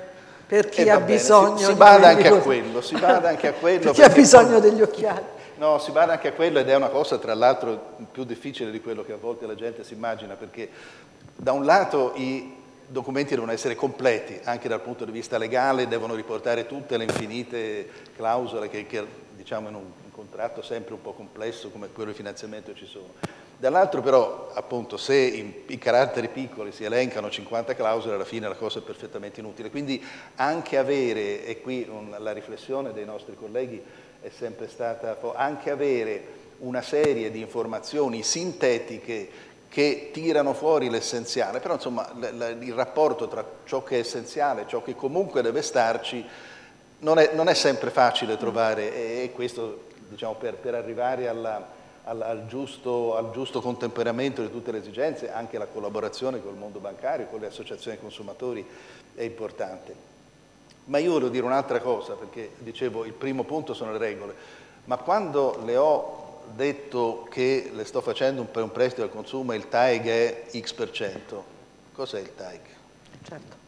per chi eh, ha bene, bisogno. Si, si bada anche a quello, si bada anche a quello. Per chi ha bisogno degli occhiali. No, si bada anche a quello ed è una cosa tra l'altro più difficile di quello che a volte la gente si immagina, perché da un lato i documenti devono essere completi, anche dal punto di vista legale, devono riportare tutte le infinite clausole che, che diciamo in un, un contratto sempre un po' complesso come quello di finanziamento ci sono. Dall'altro però, appunto, se in, in caratteri piccoli si elencano cinquanta clausole, alla fine la cosa è perfettamente inutile. Quindi anche avere, e qui un, la riflessione dei nostri colleghi è sempre stata, anche avere una serie di informazioni sintetiche che tirano fuori l'essenziale, però insomma il rapporto tra ciò che è essenziale e ciò che comunque deve starci non è, non è sempre facile trovare, e questo diciamo per, per arrivare alla, al, al, giusto, al giusto contemperamento di tutte le esigenze, anche la collaborazione con il mondo bancario, con le associazioni consumatori è importante. Ma io voglio dire un'altra cosa, perché dicevo il primo punto sono le regole, ma quando le ho detto che le sto facendo per un prestito al consumo e il T A E G è X per cento, cos'è il T A E G? Certo.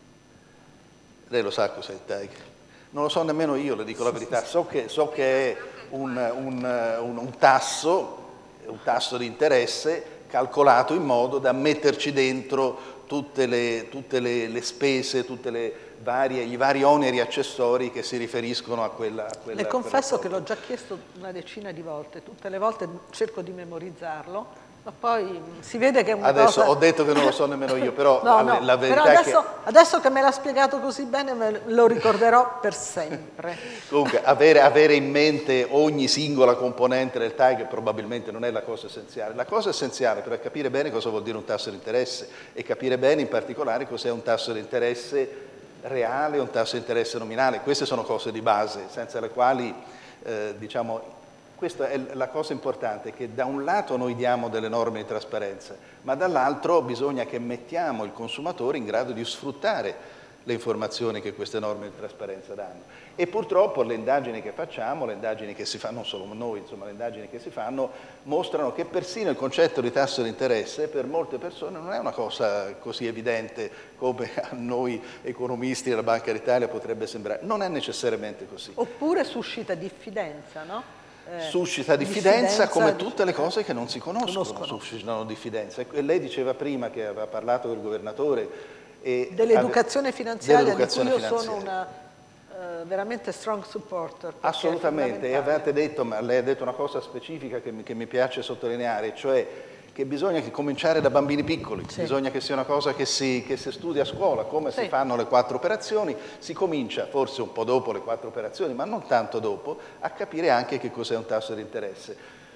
Lei lo sa cos'è il T A E G? Non lo so nemmeno io, le dico la verità, so che, so che è un, un, un, un tasso, un tasso di interesse calcolato in modo da metterci dentro tutte le, tutte le, le spese, tutte le varie, i vari oneri accessori che si riferiscono a quella... A quella Le confesso che l'ho già chiesto una decina di volte, tutte le volte cerco di memorizzarlo, ma poi si vede che è una Adesso cosa... ho detto che non lo so nemmeno io, però no, la, no, la verità però adesso, è che... adesso che me l'ha spiegato così bene me lo ricorderò per sempre. Comunque, avere, avere in mente ogni singola componente del T A E G probabilmente non è la cosa essenziale. La cosa essenziale però è capire bene cosa vuol dire un tasso di interesse e capire bene in particolare cos'è un tasso di interesse reale, un tasso di interesse nominale. Queste sono cose di base, senza le quali, eh, diciamo, questa è la cosa importante, che da un lato noi diamo delle norme di trasparenza, ma dall'altro bisogna che mettiamo il consumatore in grado di sfruttare le informazioni che queste norme di trasparenza danno. E purtroppo le indagini che facciamo, le indagini che si fanno, non solo noi, insomma le indagini che si fanno, mostrano che persino il concetto di tasso di interesse per molte persone non è una cosa così evidente come a noi economisti della Banca d'Italia potrebbe sembrare. Non è necessariamente così. Oppure suscita diffidenza, no? Eh, suscita diffidenza, diffidenza come tutte le cose che non si conoscono, conoscono. suscitano diffidenza. E lei diceva prima che aveva parlato del governatore e dell'educazione finanziaria, dell'educazione di cui io finanziaria. sono una uh, veramente strong supporter. Assolutamente, e avete detto, ma lei ha detto una cosa specifica che mi, che mi piace sottolineare, cioè che bisogna che cominciare da bambini piccoli, sì. Bisogna che sia una cosa che si, che si studia a scuola, come sì. Si fanno le quattro operazioni, si comincia forse un po' dopo le quattro operazioni, ma non tanto dopo, a capire anche che cos'è un tasso di interesse.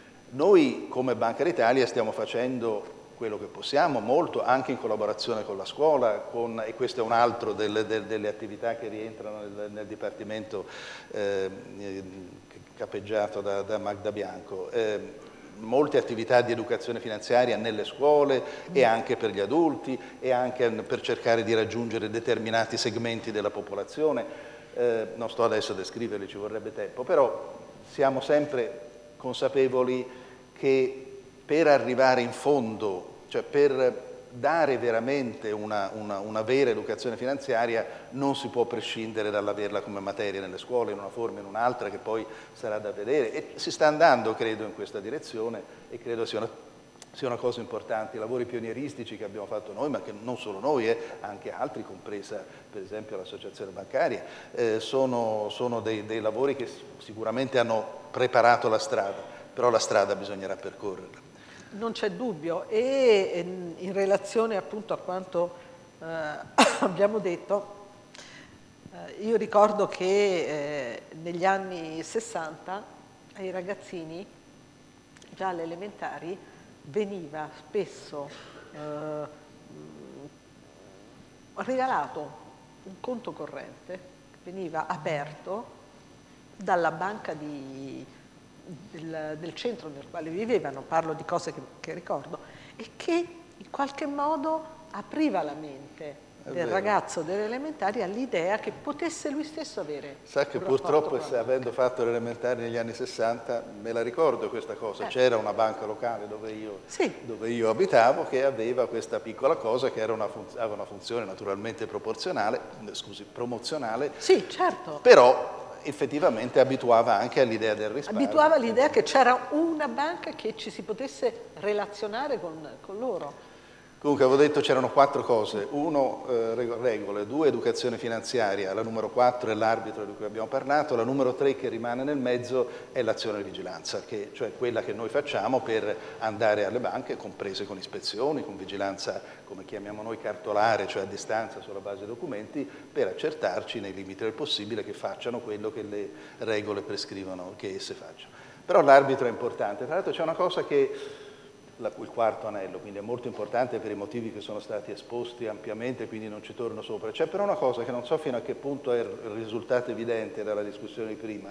Noi come Banca d'Italia stiamo facendo quello che possiamo, molto, anche in collaborazione con la scuola, con, e questo è un altro delle, delle, delle attività che rientrano nel, nel Dipartimento eh, capeggiato da, da Magda Bianco. Eh, molte attività di educazione finanziaria nelle scuole e anche per gli adulti e anche per cercare di raggiungere determinati segmenti della popolazione. Eh, non sto adesso a descriverli, ci vorrebbe tempo, però siamo sempre consapevoli che per arrivare in fondo, cioè per dare veramente una, una, una vera educazione finanziaria non si può prescindere dall'averla come materia nelle scuole in una forma o in un'altra che poi sarà da vedere e si sta andando credo in questa direzione e credo sia una, sia una cosa importante. I lavori pionieristici che abbiamo fatto noi, ma che non solo noi, eh, anche altri, compresa per esempio l'associazione bancaria, eh, sono, sono dei, dei lavori che sicuramente hanno preparato la strada, però la strada bisognerà percorrerla. Non c'è dubbio e in relazione appunto a quanto eh, abbiamo detto, eh, io ricordo che eh, negli anni sessanta ai ragazzini, già alle elementari, veniva spesso eh, regalato un conto corrente, veniva aperto dalla banca di... Del, del centro nel quale vivevano, parlo di cose che, che ricordo, e che in qualche modo apriva la mente del vero. ragazzo delle elementari all'idea che potesse lui stesso avere. Sa che un purtroppo, rapporto con la avendo fatto le elementari negli anni sessanta, me la ricordo questa cosa. Eh. C'era una banca locale dove io, Sì. dove io abitavo che aveva questa piccola cosa che era una fun- aveva una funzione naturalmente proporzionale, scusi, promozionale, Sì, certo. però effettivamente abituava anche all'idea del risparmio. Abituava all'idea che c'era una banca che ci si potesse relazionare con, con loro. Comunque avevo detto c'erano quattro cose, uno eh, regole, due educazione finanziaria, la numero quattro è l'arbitro di cui abbiamo parlato, la numero tre che rimane nel mezzo è l'azione di vigilanza, che, cioè quella che noi facciamo per andare alle banche, comprese con ispezioni, con vigilanza come chiamiamo noi cartolare, cioè a distanza sulla base dei documenti, per accertarci nei limiti del possibile che facciano quello che le regole prescrivono che esse facciano. Però l'arbitro è importante, tra l'altro c'è una cosa che il quarto anello, quindi è molto importante per i motivi che sono stati esposti ampiamente, quindi non ci torno sopra. C'è però una cosa che non so fino a che punto è risultato evidente dalla discussione di prima,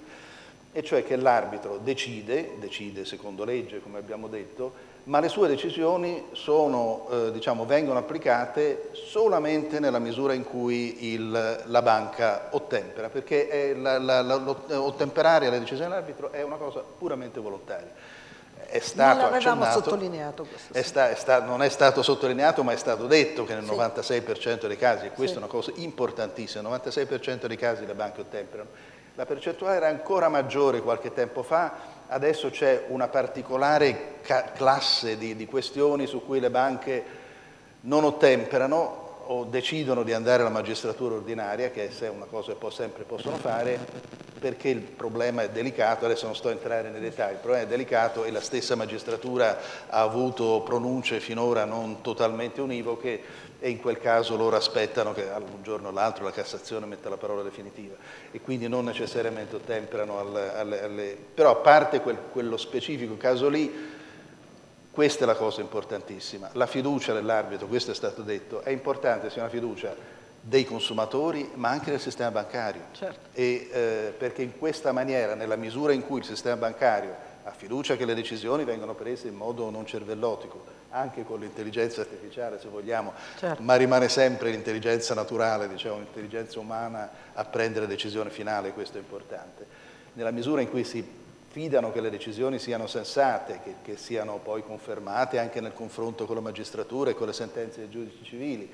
e cioè che l'arbitro decide, decide secondo legge, come abbiamo detto, ma le sue decisioni sono, eh, diciamo, vengono applicate solamente nella misura in cui il, la banca ottempera, perché è la, la, la, ottemperare alle decisioni dell'arbitro è una cosa puramente volontaria. È stato non l'avevamo accennato, sottolineato questo. è sta, è sta, non è stato sottolineato, ma è stato detto che nel sì. novantasei per cento dei casi, e questa sì. è una cosa importantissima, nel novantasei per cento dei casi le banche ottemperano. La percentuale era ancora maggiore qualche tempo fa, adesso c'è una particolare classe di, di questioni su cui le banche non ottemperano o decidono di andare alla magistratura ordinaria, che è una cosa che sempre possono fare, perché il problema è delicato. Adesso non sto a entrare nei dettagli, il problema è delicato e la stessa magistratura ha avuto pronunce finora non totalmente univoche e in quel caso loro aspettano che un giorno o l'altro la Cassazione metta la parola definitiva e quindi non necessariamente ottemperano alle... alle, alle... però a parte quel, quello specifico caso lì, questa è la cosa importantissima, la fiducia dell'arbitro, questo è stato detto, è importante sia una fiducia dei consumatori ma anche del sistema bancario, certo. e, eh, perché in questa maniera, nella misura in cui il sistema bancario ha fiducia che le decisioni vengano prese in modo non cervellotico, anche con l'intelligenza artificiale se vogliamo, certo. ma rimane sempre l'intelligenza naturale, diciamo l'intelligenza umana a prendere decisione finale, questo è importante. Nella misura in cui si fidano che le decisioni siano sensate, che, che siano poi confermate anche nel confronto con la magistratura e con le sentenze dei giudici civili,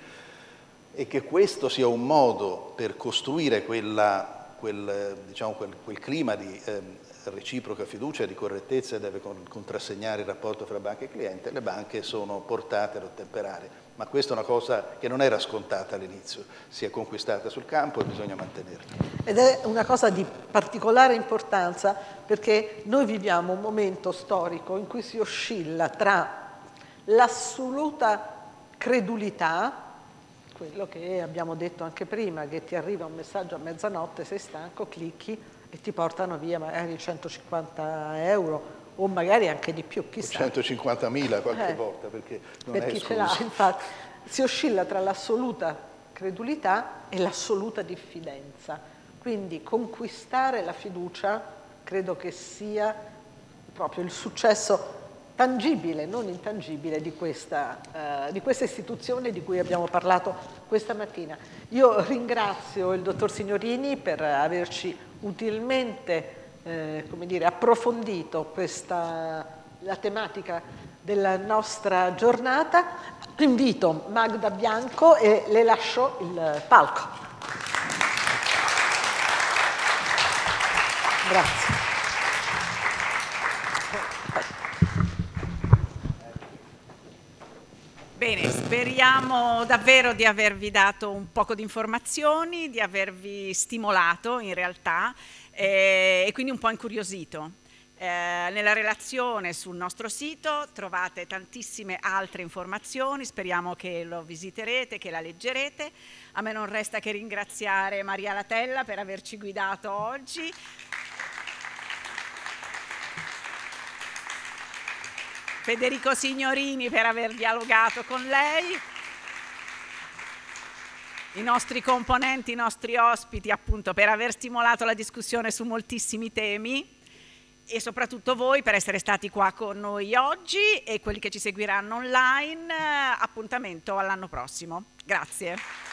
e che questo sia un modo per costruire quella, quel, diciamo, quel, quel clima di eh, reciproca fiducia e di correttezza che deve contrassegnare il rapporto fra banca e cliente, le banche sono portate ad ottemperare. Ma questa è una cosa che non era scontata all'inizio, si è conquistata sul campo e bisogna mantenerla. Ed è una cosa di particolare importanza perché noi viviamo un momento storico in cui si oscilla tra l'assoluta credulità, quello che abbiamo detto anche prima, che ti arriva un messaggio a mezzanotte, sei stanco, clicchi e ti portano via magari centocinquanta euro o magari anche di più, chissà. centocinquantamila qualche eh, volta, perché non per è chi escluso. ce l'ha, infatti. Si oscilla tra l'assoluta credulità e l'assoluta diffidenza. Quindi conquistare la fiducia credo che sia proprio il successo tangibile, non intangibile, di questa, uh, di questa istituzione di cui abbiamo parlato questa mattina. Io ringrazio il dottor Signorini per averci utilmente eh, come dire, approfondito questa, la tematica della nostra giornata. Invito Magda Bianco e le lascio il palco. Grazie. Bene, speriamo davvero di avervi dato un poco di informazioni, di avervi stimolato in realtà eh, e quindi un po' incuriosito. Eh, nella relazione sul nostro sito trovate tantissime altre informazioni, speriamo che lo visiterete, che la leggerete. A me non resta che ringraziare Maria Latella per averci guidato oggi. Federico Signorini per aver dialogato con lei, i nostri componenti, i nostri ospiti appunto per aver stimolato la discussione su moltissimi temi e soprattutto voi per essere stati qua con noi oggi e quelli che ci seguiranno online. Appuntamento all'anno prossimo. Grazie.